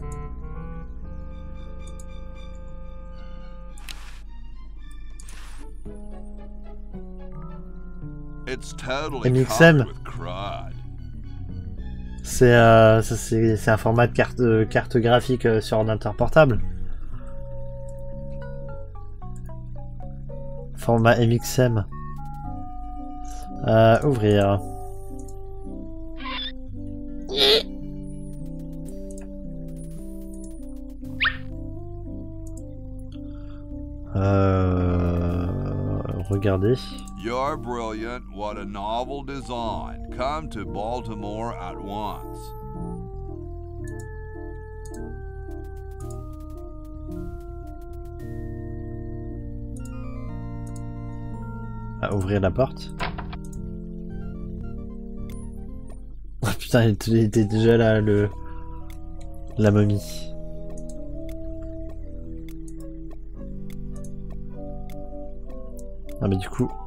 It's totally MXM. with crud. C'est un format de carte graphique sur ordinateur portable. Format MXM. Ouvrir. regarder. You're brilliant. What a novel design. Come to Baltimore at once. À ouvrir la porte. Oh putain, il était déjà là, la momie. Ah mais du coup...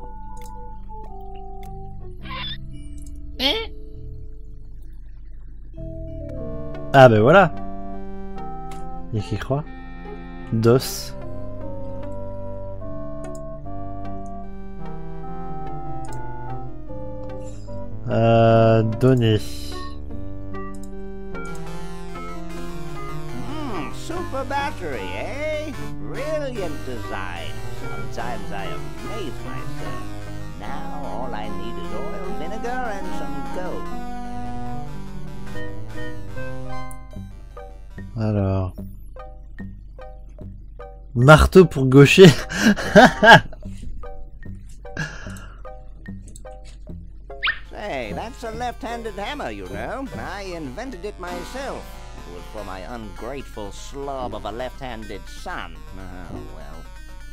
Ah ben voilà. Il y a qui croit. DOS. Données. Super battery, eh? Brilliant design. Sometimes I amaze myself. Now all I need is oil, vinegar, and some gold. Alors... Marteau pour gaucher. Hey, that's a left-handed hammer, you know. I invented it myself. It was for my ungrateful slob of a left-handed son. Oh, well.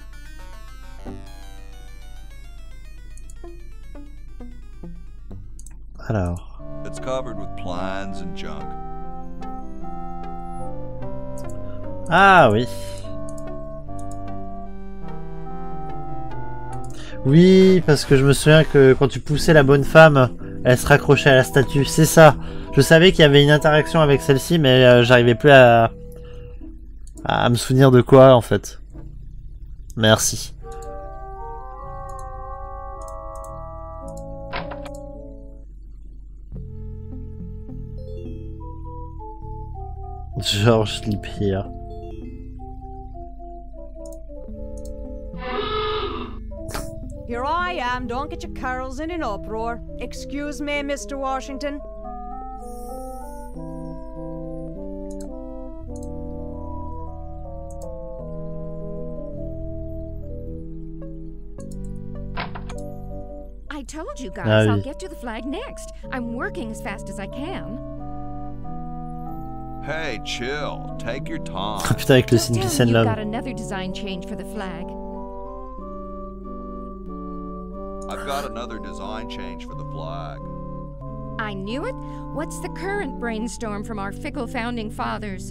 Alors... It's covered with plans and junk. Ah oui. Oui, parce que je me souviens que quand tu poussais la bonne femme, elle se raccrochait à la statue. C'est ça. Je savais qu'il y avait une interaction avec celle-ci, mais j'arrivais plus à me souvenir de quoi en fait. Merci. George Lipier. Here I am, don't get your carols in an uproar. Excuse me, Mr. Washington. I told you guys I'll get to the flag next. I'm working as fast as I can. Hey, chill. Take your time. Putain, avec le signe qui scène là. You've got another design change for the flag. I've got another design change for the flag. I knew it. What's the current brainstorm from our fickle founding fathers?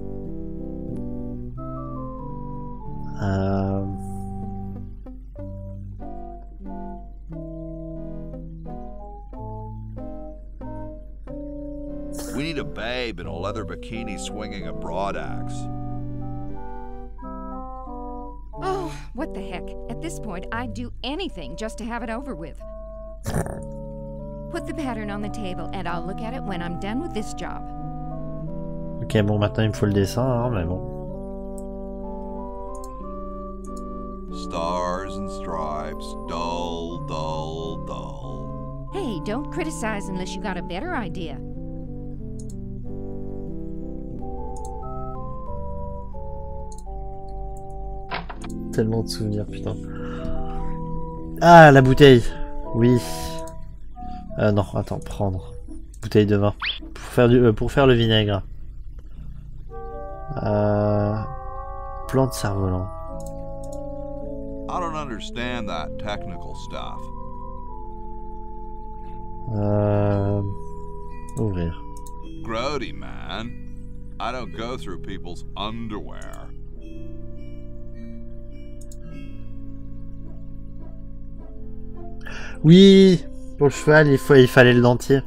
We need a babe in a leather bikini swinging a broadaxe. Oh, what the heck. At this point, I'd do anything just to have it over with. Put the pattern on the table and I'll look at it when I'm done with this job. Ok, bon, maintenant il me faut le dessin, hein, mais bon. Stars and stripes, dull, dull, dull. Hey, don't criticize unless you got a better idea. Tellement de souvenirs, putain. Ah, la bouteille. Oui. Non, attends, prendre. Bouteille de vin. Pour faire le vinaigre. Plan de cerf-volant. I don't understand that technical stuff. Ouvrir. Grody, man. I don't go through people's underwear. Oui, pour le cheval, il fallait le dentier.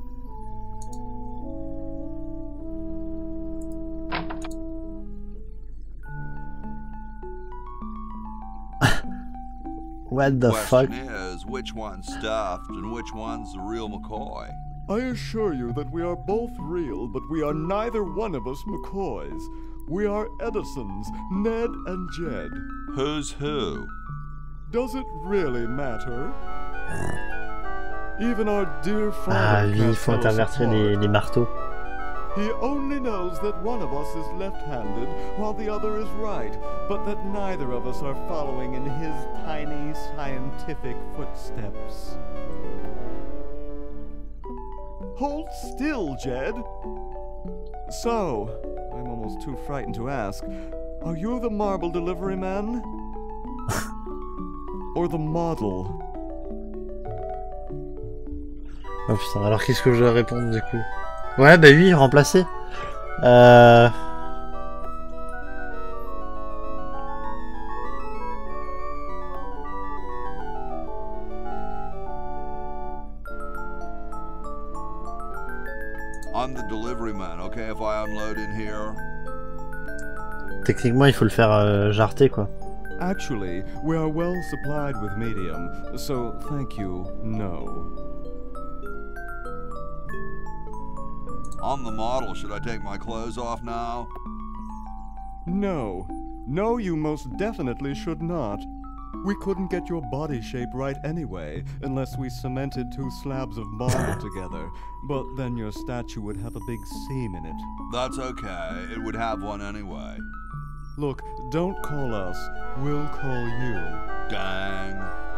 What the fuck? The question is, which one's stuffed and which one's the real McCoy? I assure you that we are both real, but we are neither one of us McCoys. We are Edisons, Ned and Jed. Who's who? Does it really matter? Even our dear father Ah oui, il faut intervertir les marteaux. He only knows that one of us is left-handed while the other is right, but that neither of us are following in his tiny scientific footsteps. Hold still, Jed. So, I'm almost too frightened to ask, are you the marble delivery man? Or the model? Oh putain, alors qu'est-ce que je dois répondre du coup? Ouais, bah oui, remplacé. I'm the delivery man, okay, if I unload in here? Techniquement, il faut le faire jarter, quoi. Actually, we are well supplied with medium, so thank you, no. I'm the model. Should I take my clothes off now? No. No, you most definitely should not. We couldn't get your body shape right anyway, unless we cemented 2 slabs of marble together. But then your statue would have a big seam in it. That's okay. It would have one anyway. Look, don't call us. We'll call you. Dang.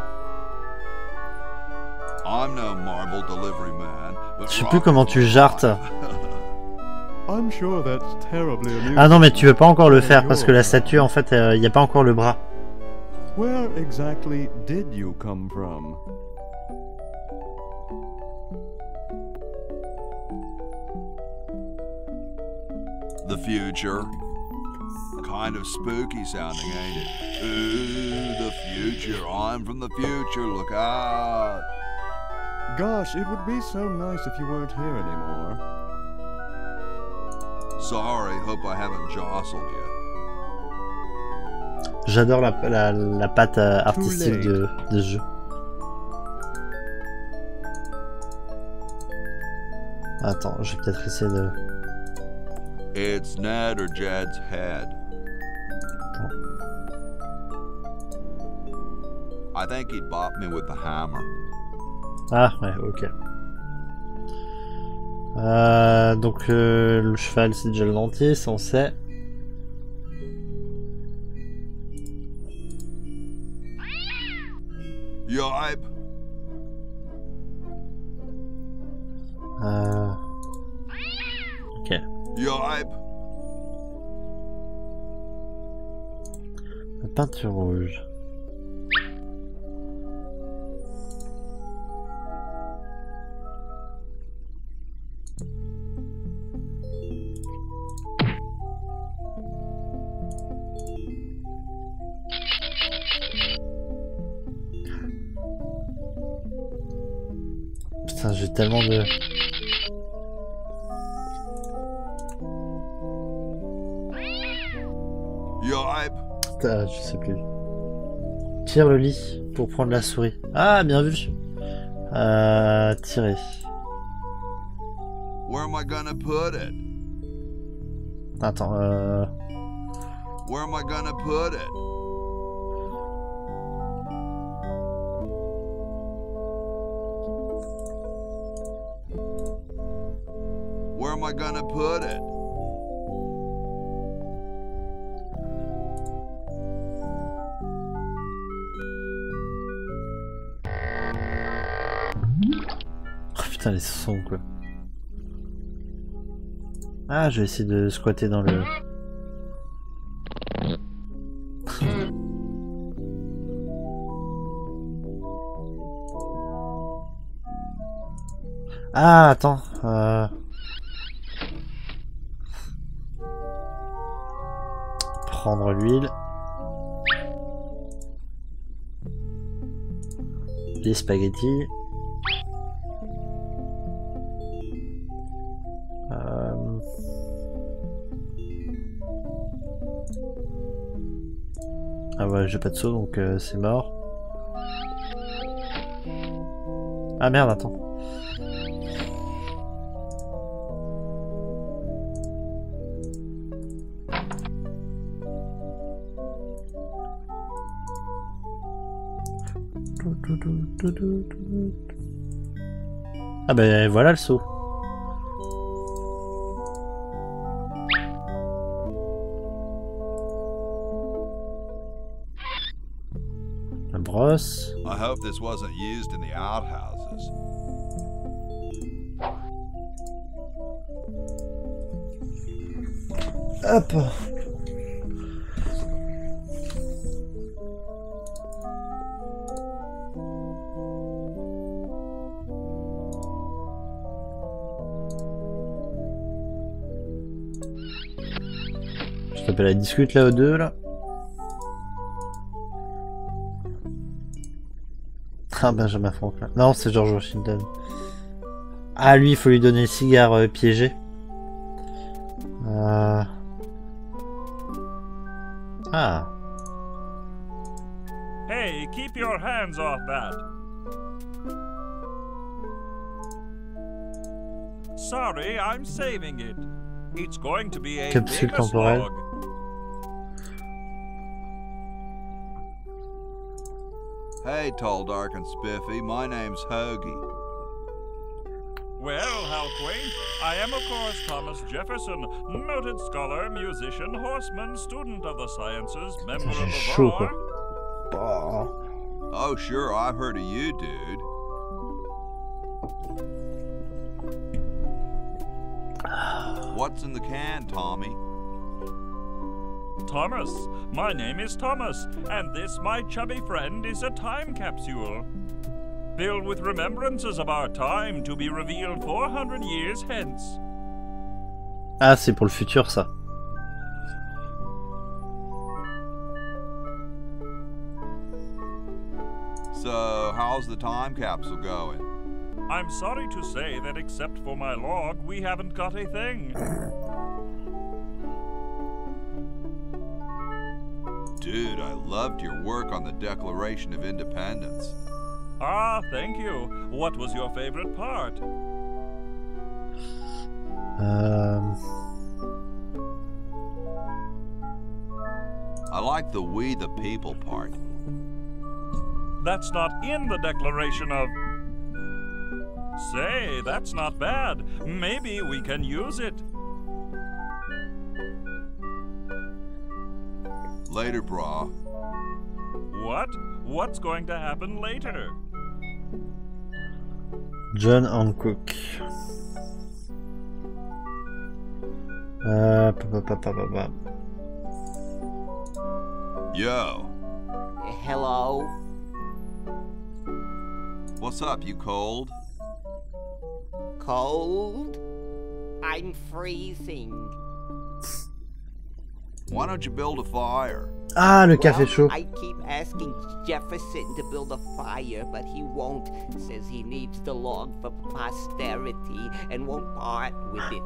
I'm no marble delivery man, but je sais plus comment tu jartes. I'm sure that's terribly amusing. Ah non, mais tu veux pas encore le faire parce que la statue, en fait, il n'y a pas encore le bras. Where exactly did you come from? The future. Kind of spooky sounding, ain't it? Ooh, the future. I'm from the future. Look out. Gosh, it would be so nice if you weren't here anymore. Sorry, hope I haven't jostled you. J'adore la patte artistique de ce jeu. Attends, je vais peut-être essayer de... It's Ned or Jed's head. I think he'd bop me with the hammer. Ah ouais, ok. Donc le cheval c'est déjà le dentier, ça on sait. Yipe. Ok. Yipe. La peinture rouge. Putain, j'ai tellement de... Putain, je sais plus. Tire le lit pour prendre la souris. Ah, bien vu. Tirer. Where am I gonna put it? Attends, Where am I gonna put it? Where am I gonna put it? Oh putain, les sons quoi. Ah, je vais essayer de squatter dans le... Ah, attends. Prendre l'huile. Les spaghettis. Ah ouais, j'ai pas de seau donc c'est mort. Ah merde, attends. Ah ben voilà le seau. Thomas. I hope this wasn't used in the outhouses. Hop. Je t'appelle la discute là aux deux là. Ah, Benjamin Franklin. Non, c'est George Washington. Ah, lui, il faut lui donner le cigare piégé. Ah. Hey, keep your hands off that. Sorry, I'm saving it. It's going to be a Capsule bigger temporelle. slog. Hey, tall, dark, and spiffy, my name's Hoagie. Well, how quaint. I am, of course, Thomas Jefferson, noted scholar, musician, horseman, student of the sciences, member of the bar. Oh, sure, I've heard of you, dude. What's in the can, Tommy? Thomas. My name is Thomas, and this, my chubby friend, is a time capsule. Filled with remembrances of our time to be revealed 400 years hence. Ah, c'est pour le futur, ça. So, how's the time capsule going? I'm sorry to say that except for my log, we haven't got a thing. Dude, I loved your work on the Declaration of Independence. Ah, thank you. What was your favorite part? I like the we the people part. That's not in the Declaration of... Say, that's not bad. Maybe we can use it. Later, brah. What? What's going to happen later? John Hancock. Yo. Hello? What's up, you cold? Cold? I'm freezing. Why don't you build a fire? Ah, le café chaud. I keep asking Jefferson to build a fire, but he won't. Says he needs the log for posterity and won't part with it.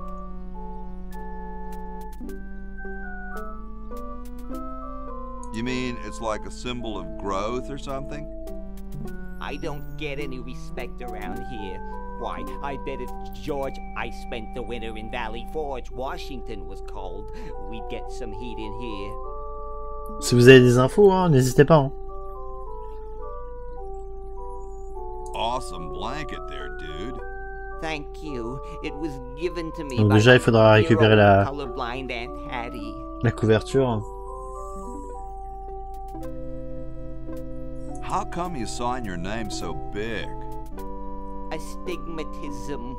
You mean it's like a symbol of growth or something? I don't get any respect around here. Why, I bet if George I spent the winter in Valley Forge, Washington was cold, we'd get some heat in here. Si vous avez des infos, hein, n'hésitez pas. Hein. Awesome blanket there, dude. Thank you. It was given to me Donc by déjà, il faudra récupérer la colorblind Aunt Hattie. La couverture. How come you sign your name so big? Astigmatism.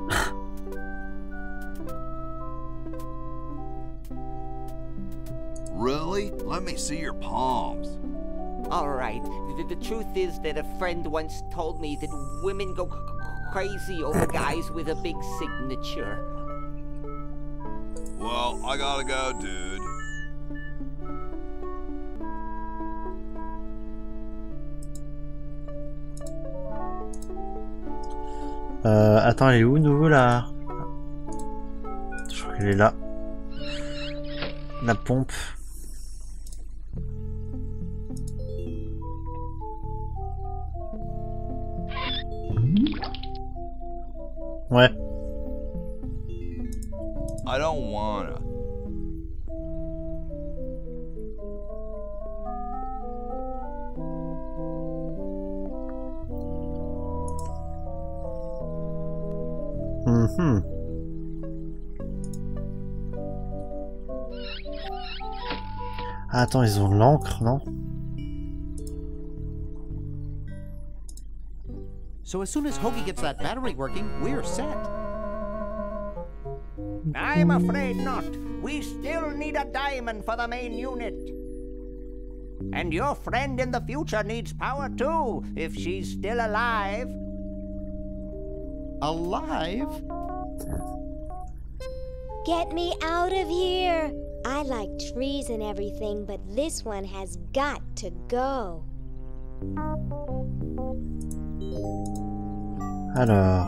Really? Let me see your palms. All right. The truth is that a friend once told me that women go crazy over guys with a big signature. Well, I gotta go, dude. Attends, elle est où, nouveau, là? Je crois qu'elle est là. La pompe. Ouais. I don't wanna. Ah, attends, ils ont l'encre, non? So as soon as Hoagie gets that battery working, we're set. I'm afraid not. We still need a diamond for the main unit. And your friend in the future needs power too, if she's still alive. Alive? Get me out of here! I like trees and everything, but this one has got to go. Alors.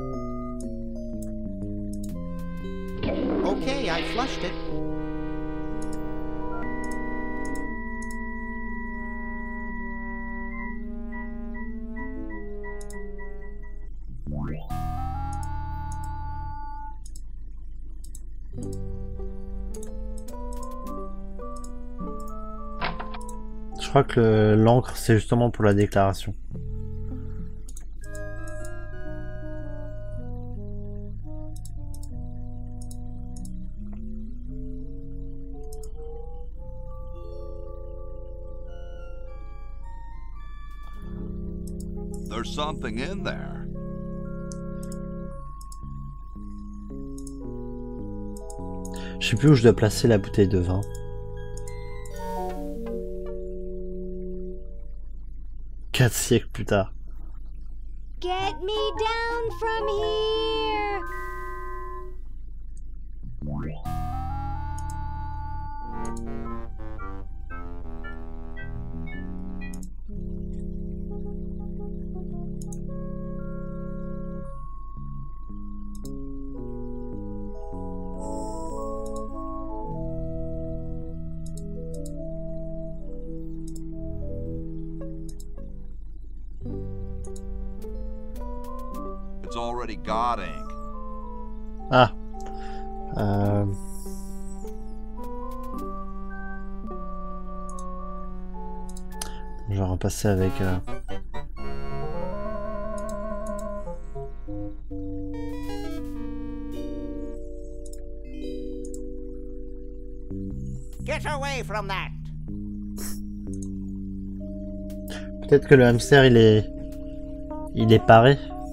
Okay, I flushed it. Je crois que l'encre, c'est justement pour la déclaration. There's something in there. Je sais plus où je dois placer la bouteille de vin. Quatre siècles plus tard. Get me down from here! It's already got ink. Ah. Je vais repasser avec... Get away from that. Peut-être que le hamster, il est paré.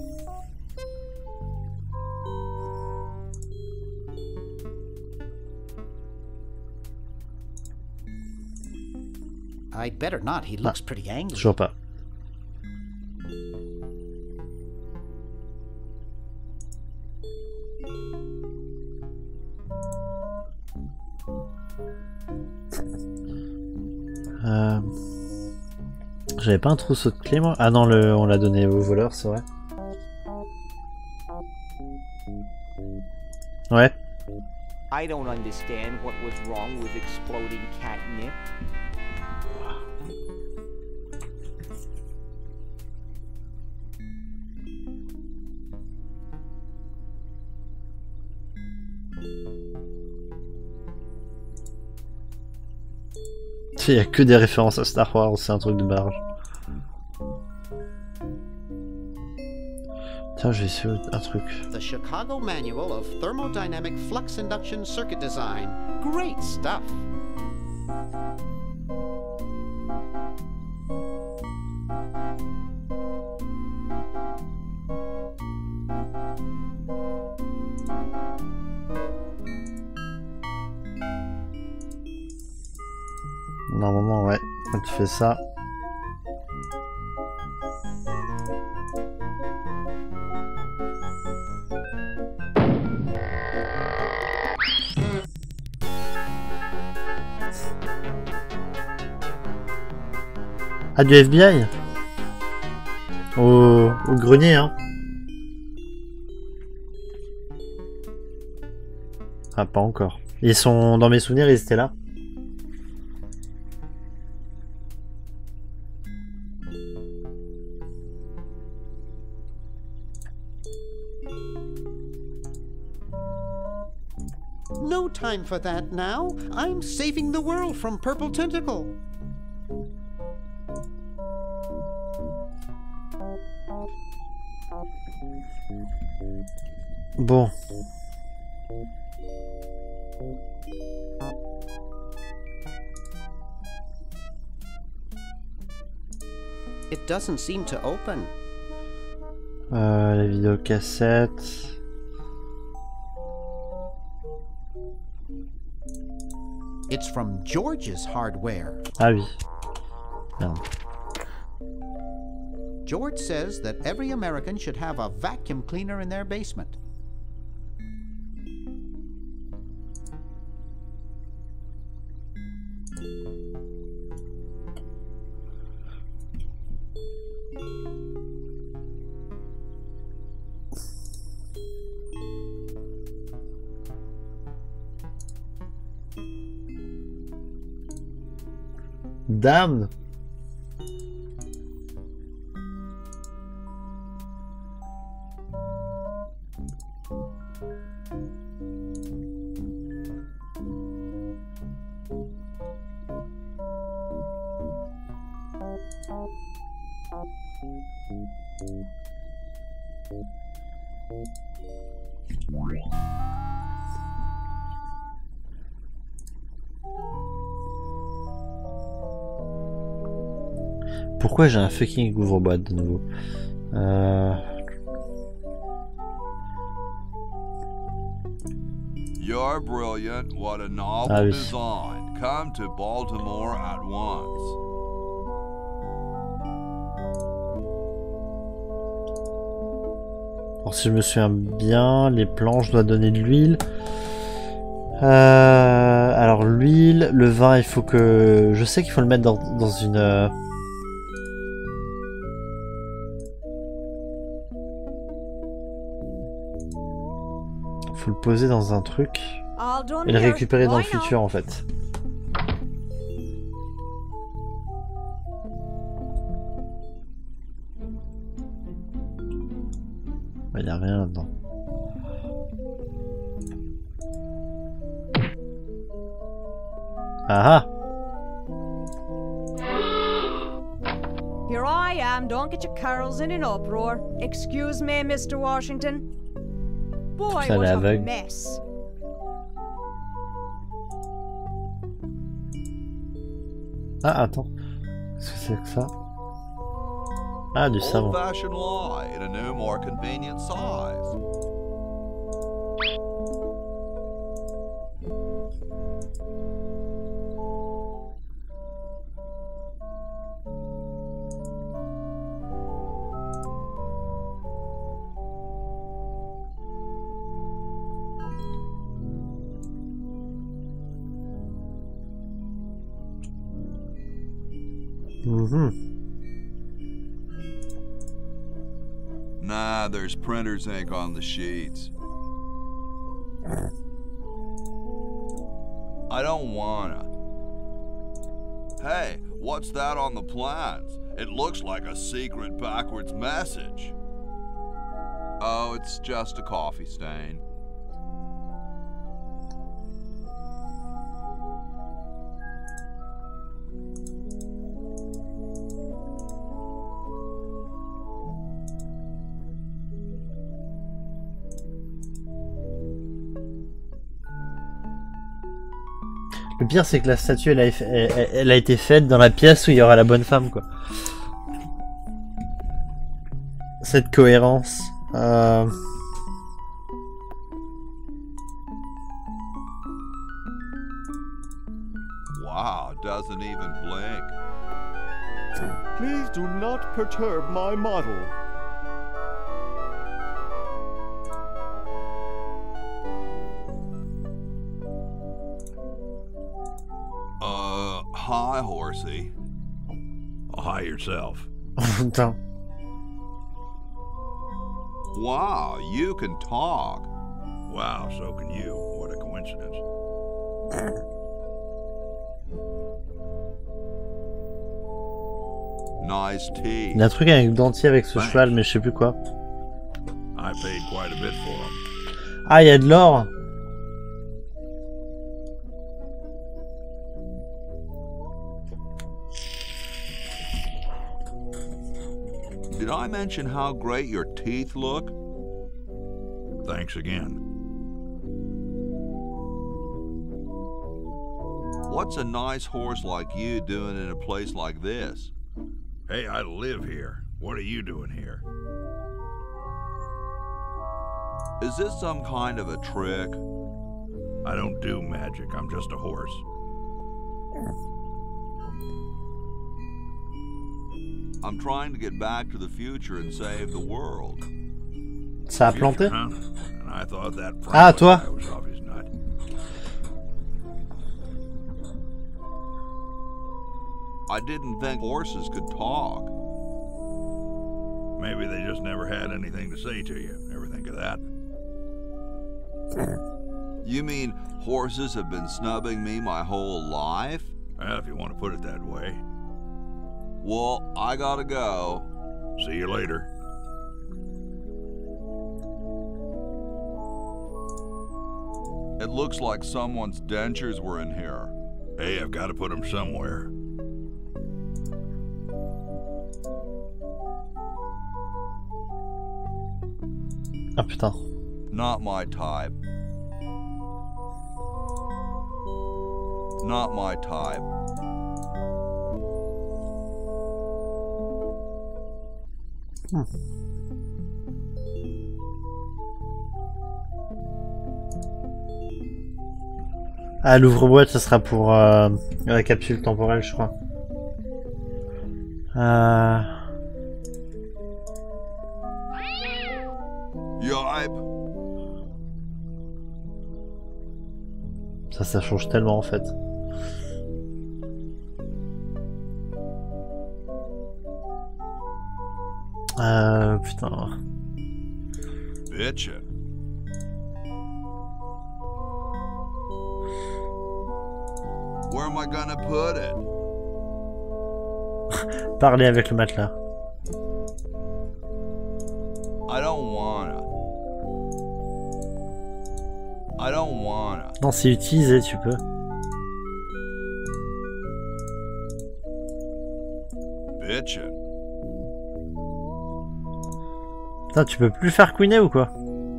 I'd better not. He looks pretty angry. Toujours pas. J'avais pas un trousseau de clés moi? Ah non, on l'a donné au voleur, c'est vrai. Ouais. I don't understand what was wrong with exploding catnip. Il y a que des références à Star Wars, c'est un truc de barge. Tiens, je vais essayer un truc. The Chicago Manual of Thermodynamic Flux Induction Circuit Design. Great stuff. Normalement, ouais, quand tu fais ça. Ah, du FBI au grenier, hein. Ah, pas encore. Ils sont dans mes souvenirs, ils étaient là. No time for that now. I'm saving the world from Purple Tentacle. Bon. It doesn't seem to open. Les vidéocassettes. It's from George's Hardware. Ah oui. Merde. George says that every American should have a vacuum cleaner in their basement. Damn. Pourquoi j'ai un fucking ouvre-boîte de nouveau? You're brilliant. What a novel Ah oui. design. Come to Baltimore at once. Alors si je me souviens bien, les planches doivent donner de l'huile. Alors l'huile, le vin, il faut que... Je sais qu'il faut le mettre dans une... Faut le poser dans un truc et le récupérer dans le futur en fait. Il n'y a rien là-dedans. Ah ah! Here I am, don't get your carols in an uproar. Excuse me, Mr. Washington. Boy, Ça what a l'aveugle. mess. Ah attends, qu'est-ce que c'est que ça? Ah du savon. Old-fashioned lye in a new, more convenient size. Nah, there's printer's ink on the sheets. I don't wanna. Hey, what's that on the plans? It looks like a secret backwards message. Oh, it's just a coffee stain. Le pire c'est que la statue elle a été faite dans la pièce où il y aura la bonne femme quoi. Cette cohérence. Wow, doesn't even blink. Please do not perturb my model. Hi, horsey. Hi yourself. Putain. Wow, you can talk. Wow, so can you. What a coincidence. Nice tea. Il y a un truc avec dentier avec ce cheval mais je sais plus quoi. I paid quite a bit for him. Ah il y a de l'or. Did I mention how great your teeth look? Thanks again. What's a nice horse like you doing in a place like this? Hey, I live here. What are you doing here? Is this some kind of a trick? I don't do magic. I'm just a horse. I'm trying to get back to the future and save the world. Ça a planté? Huh? And I thought that Ah, toi? guy was off his nut. I didn't think horses could talk. Maybe they just never had anything to say to you. Ever think of that? You mean horses have been snubbing me my whole life? Well, if you want to put it that way. Well, I gotta go. See you later. It looks like someone's dentures were in here. Hey, I've got to put them somewhere. Ah putain. Not my type. Not my type. Ah, l'ouvre-boîte, ça sera pour la capsule temporelle, je crois. Yipe. Ça change tellement en fait. Putain. Bitchin'. Where am I gonna put it? Parler avec le matelas. I don't wanna. I don't wanna. Non, c'est utilisé, tu peux. Bitchin'. Putain, tu peux plus faire queener ou quoi?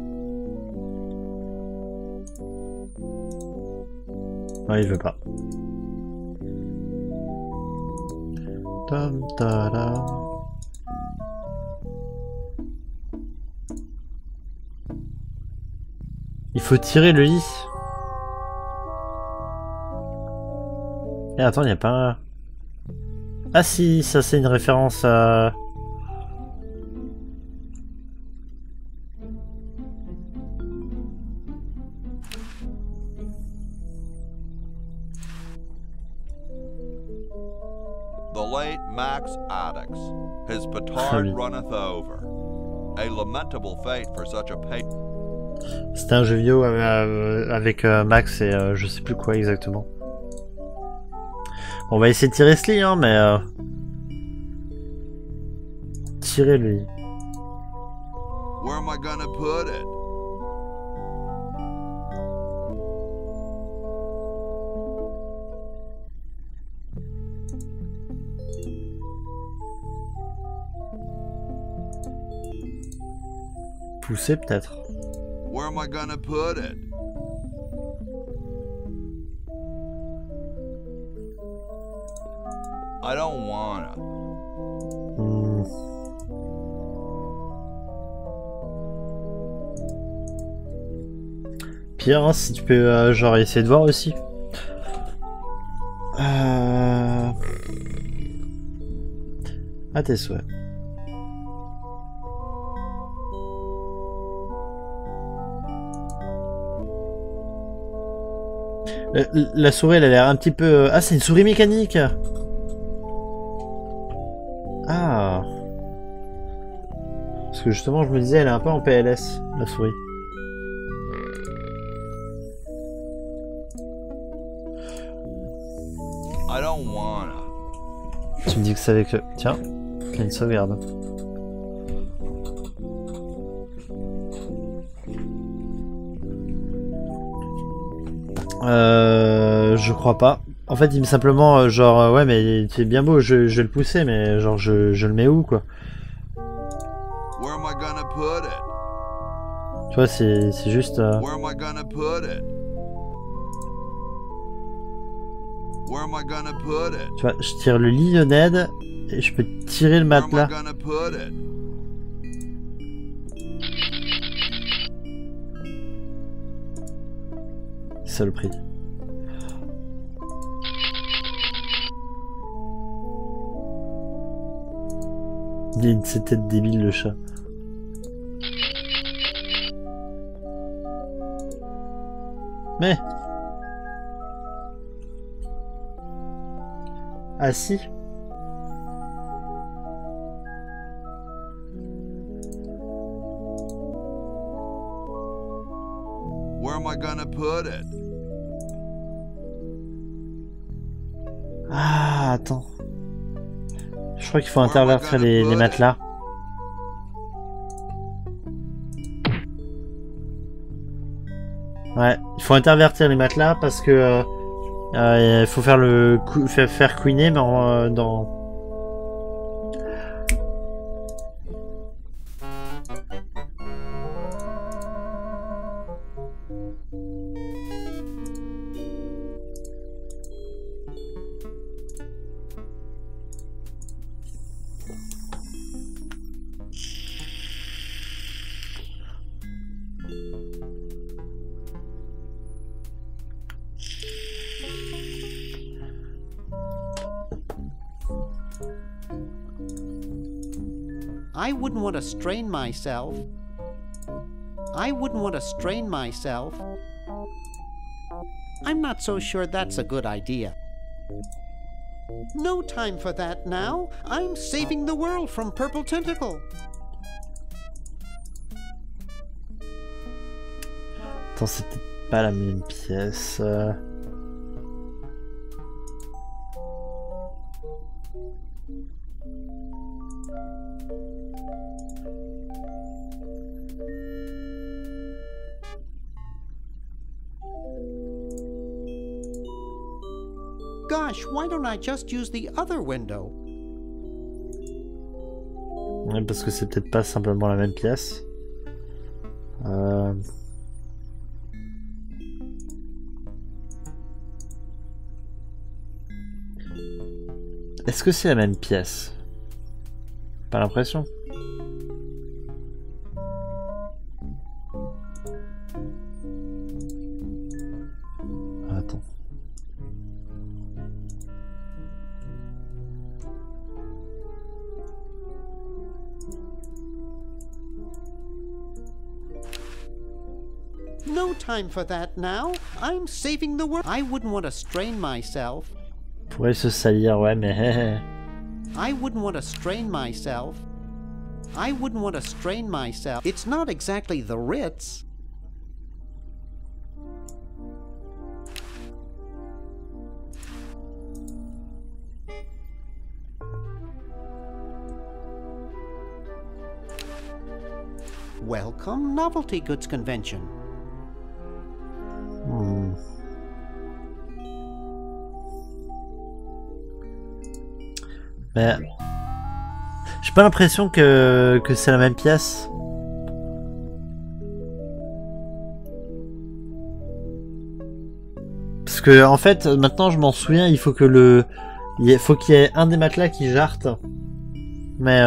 Ouais, il veut pas. Tam tadam. Il faut tirer le lit. Et attends, il n'y a pas... Ah si, ça c'est une référence à... The late Max Addix, his petard runneth over. A lamentable fate for such a C'était un jeu vidéo avec Max et je sais plus quoi exactement. On va essayer de tirer ce lit, hein, mais... Tirer le lit. Where am I gonna put it? Pousser peut-être. Where am I gonna put it? I don't wanna. Pierre, hein, si tu peux genre essayer de voir aussi. À tes souhaits. La souris elle a l'air un petit peu... Ah, c'est une souris mécanique. Ah. Parce que justement je me disais elle est un peu en PLS, la souris. I don't wanna. Tu me dis que c'est avec... Tiens, il y a une sauvegarde. Je crois pas. En fait, il me simplement genre ouais, mais c'est bien beau, je vais le pousser, mais genre je le mets où quoi? Where am I gonna put it? Tu vois, c'est juste. Where am I gonna put it? Where am I gonna put it? Tu vois, je tire le lit de Ned et je peux tirer le matelas. saloperie. Il a une cette tête débile, le chat. Mais... Ah si. Where am I gonna put it? Ah, attends. Je crois qu'il faut intervertir les matelas. Ouais, il faut intervertir les matelas parce que il faut faire le faire queener mais dans... I wouldn't want to strain myself. I wouldn't want to strain myself. I'm not so sure that's a good idea. No time for that now. I'm saving the world from Purple Tentacle. Attends, c'est peut-être pas la même pièce. Gosh, why don't I just use the other window? Ouais, parce que c'est peut-être pas simplement la même pièce. Est-ce que c'est la même pièce? Pas l'impression. Attends. No time for that now. I'm saving the world. I wouldn't want to strain myself. Pourrait se salir, ouais, mais... I wouldn't want to strain myself. I wouldn't want to strain myself. It's not exactly the Ritz. Welcome, Novelty Goods Convention. Mais... J'ai pas l'impression que c'est la même pièce. Parce que, en fait, maintenant je m'en souviens, il faut que il faut qu'il y ait un des matelas qui jarte. Mais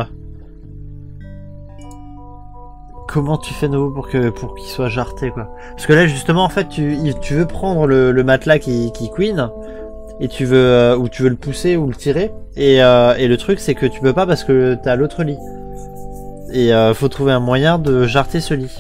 comment tu fais nouveau pour qu'il soit jarté, quoi? Parce que là, justement, en fait, tu veux prendre le matelas qui queen, et tu veux ou tu veux le pousser ou le tirer, et le truc c'est que tu peux pas parce que t'as l'autre lit. Et faut trouver un moyen de jarter ce lit.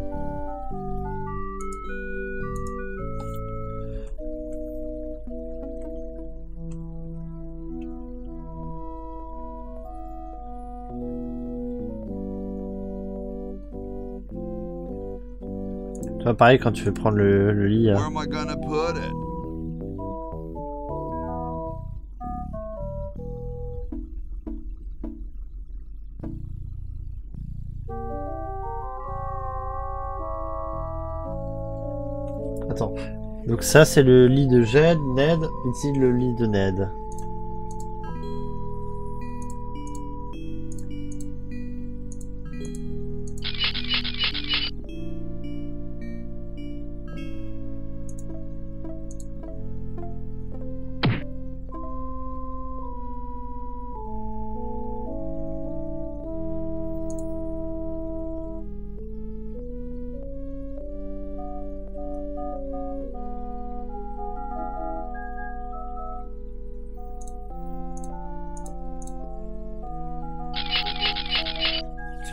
Tu vois, pareil quand tu veux prendre le lit. Where am I gonna put it? Attends. Donc ça c'est le lit de Ned, ici le lit de Ned.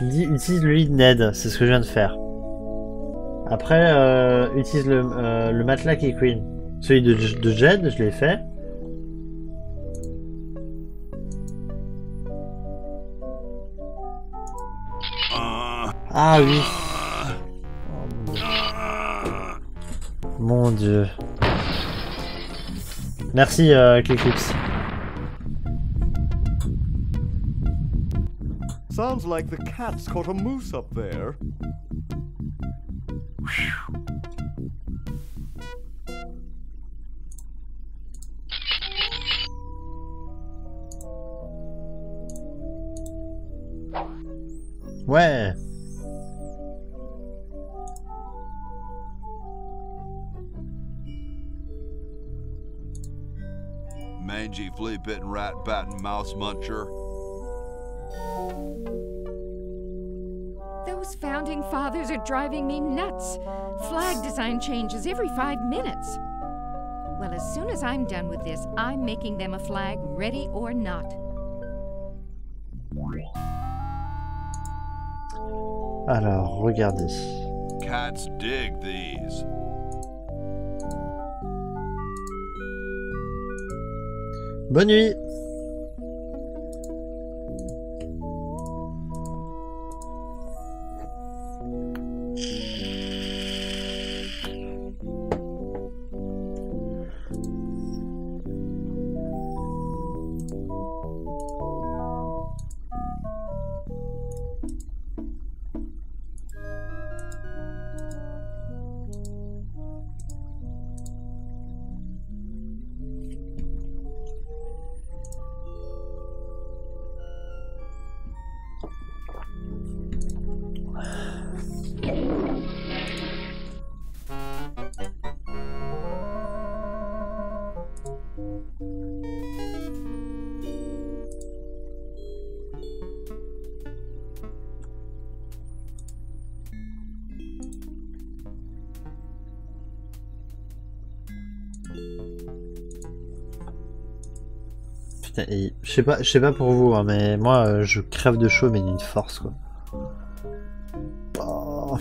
Tu me dis utilise le lit de Ned, c'est ce que je viens de faire. Après, utilise le matelas qui est Queen. Celui de Jed, je l'ai fait. Ah oui. Oh, mon Dieu. Merci, Clicklips. Sounds like the cat's caught a moose up there. Ouais. Mangy, flea-bitten, rat-batting mouse muncher. Those founding fathers are driving me nuts. Flag design changes every 5 minutes. Well, as soon as I'm done with this, I'm making them a flag, ready or not. Alors, regardez. Cats dig these. Bonne nuit. Putain, et je sais pas pour vous, hein, mais moi je crève de chaud, mais d'une force quoi. Oh.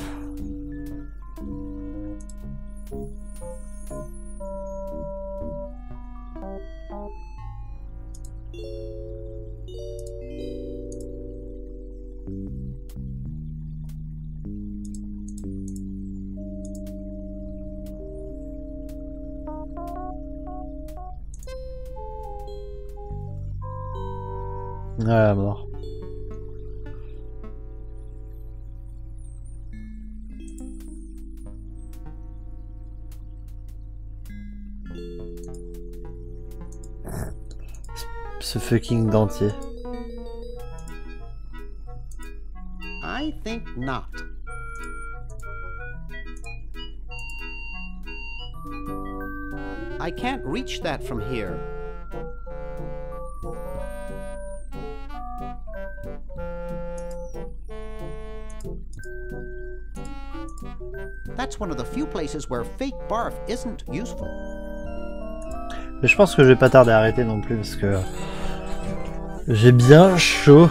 Ah, mort. Ce fucking dentier. I think not. I can't reach that from here. That's one of the few places where fake barf isn't useful. Mais je pense que je vais pas tarder à arrêter non plus parce que j'ai bien chaud.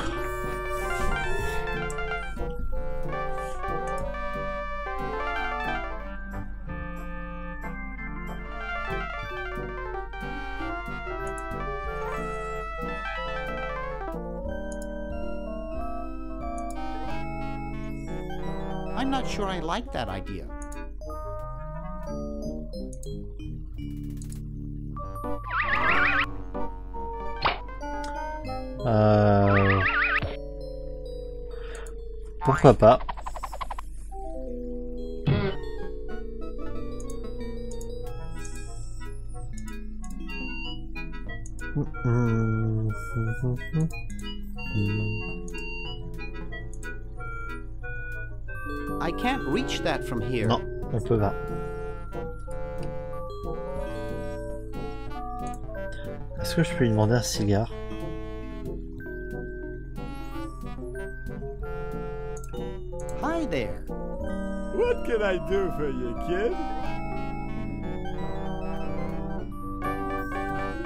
I'm not sure I like that idea. Pourquoi pas? I can't reach that from here. Non, on peut pas. Est-ce que je peux lui demander un cigare? Hi there. What can I do for you, kid?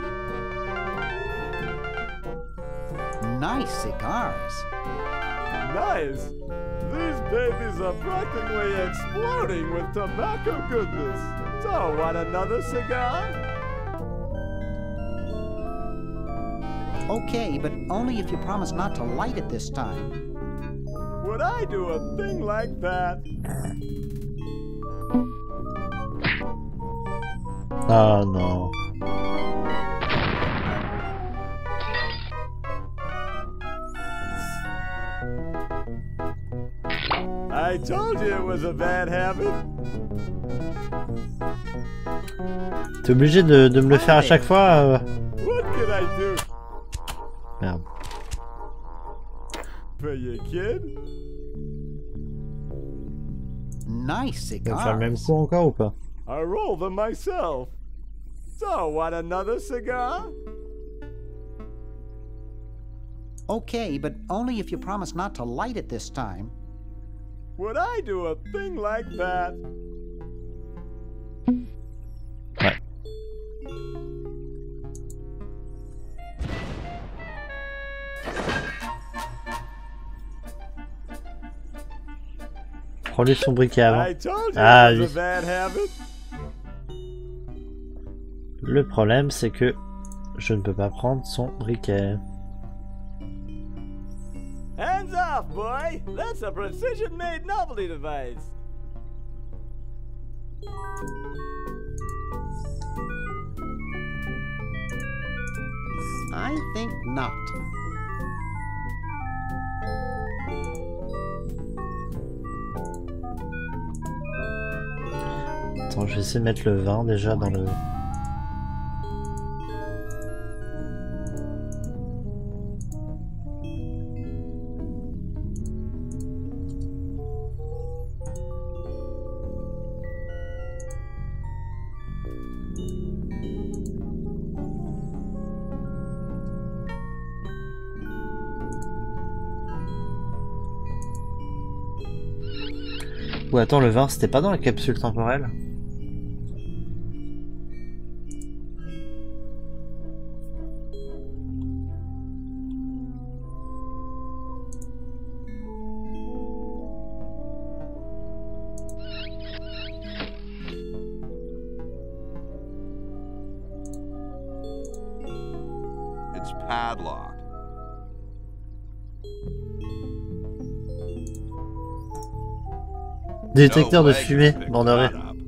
Nice cigars. nice. These babies are practically exploding with tobacco goodness. So, want another cigar? Okay, but only if you promise not to light it this time. Would I do a thing like that? Ah non. I told you it was a bad habit. T'es obligé de me le faire à chaque fois What could I do? Merde. For your kid? Nice Tu vas faire le même coup encore ou pas? I roll them myself. So, want another cigar? Okay, but only if you promise not to light it this time. Would I do a thing like that? Ouais. Prends-lui son briquet avant. Ah oui. Le problème, c'est que je ne peux pas prendre son briquet. Hands off, boy! That's a precision-made novelty device. I think not. Attends, je vais essayer de mettre le vin déjà dans le... Ou attends, le vin, c'était pas dans la capsule temporelle? It's padlocked. Détecteur de fumée, borderait.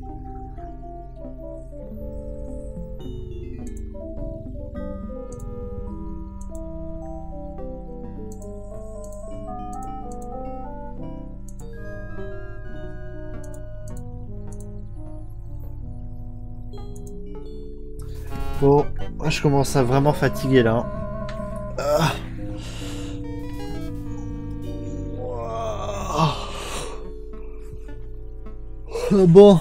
Bon, je commence à vraiment fatiguer là. Ah. Bon,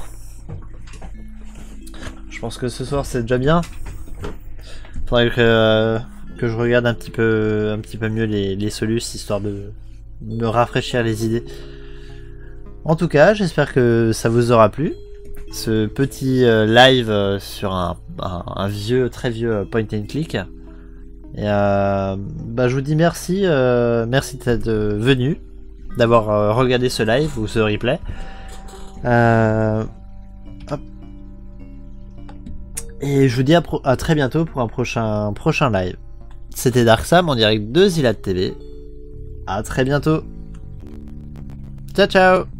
je pense que ce soir c'est déjà bien. Faudrait que je regarde un petit peu mieux les solus, histoire de me rafraîchir les idées. En tout cas, j'espère que ça vous aura plu. Ce petit live sur un très vieux point and click. Et je vous dis merci, merci d'être venu, d'avoir regardé ce live ou ce replay. Hop. Et je vous dis à très bientôt pour un prochain live. C'était Dark Sam en direct de Zilad TV. À très bientôt. Ciao ciao.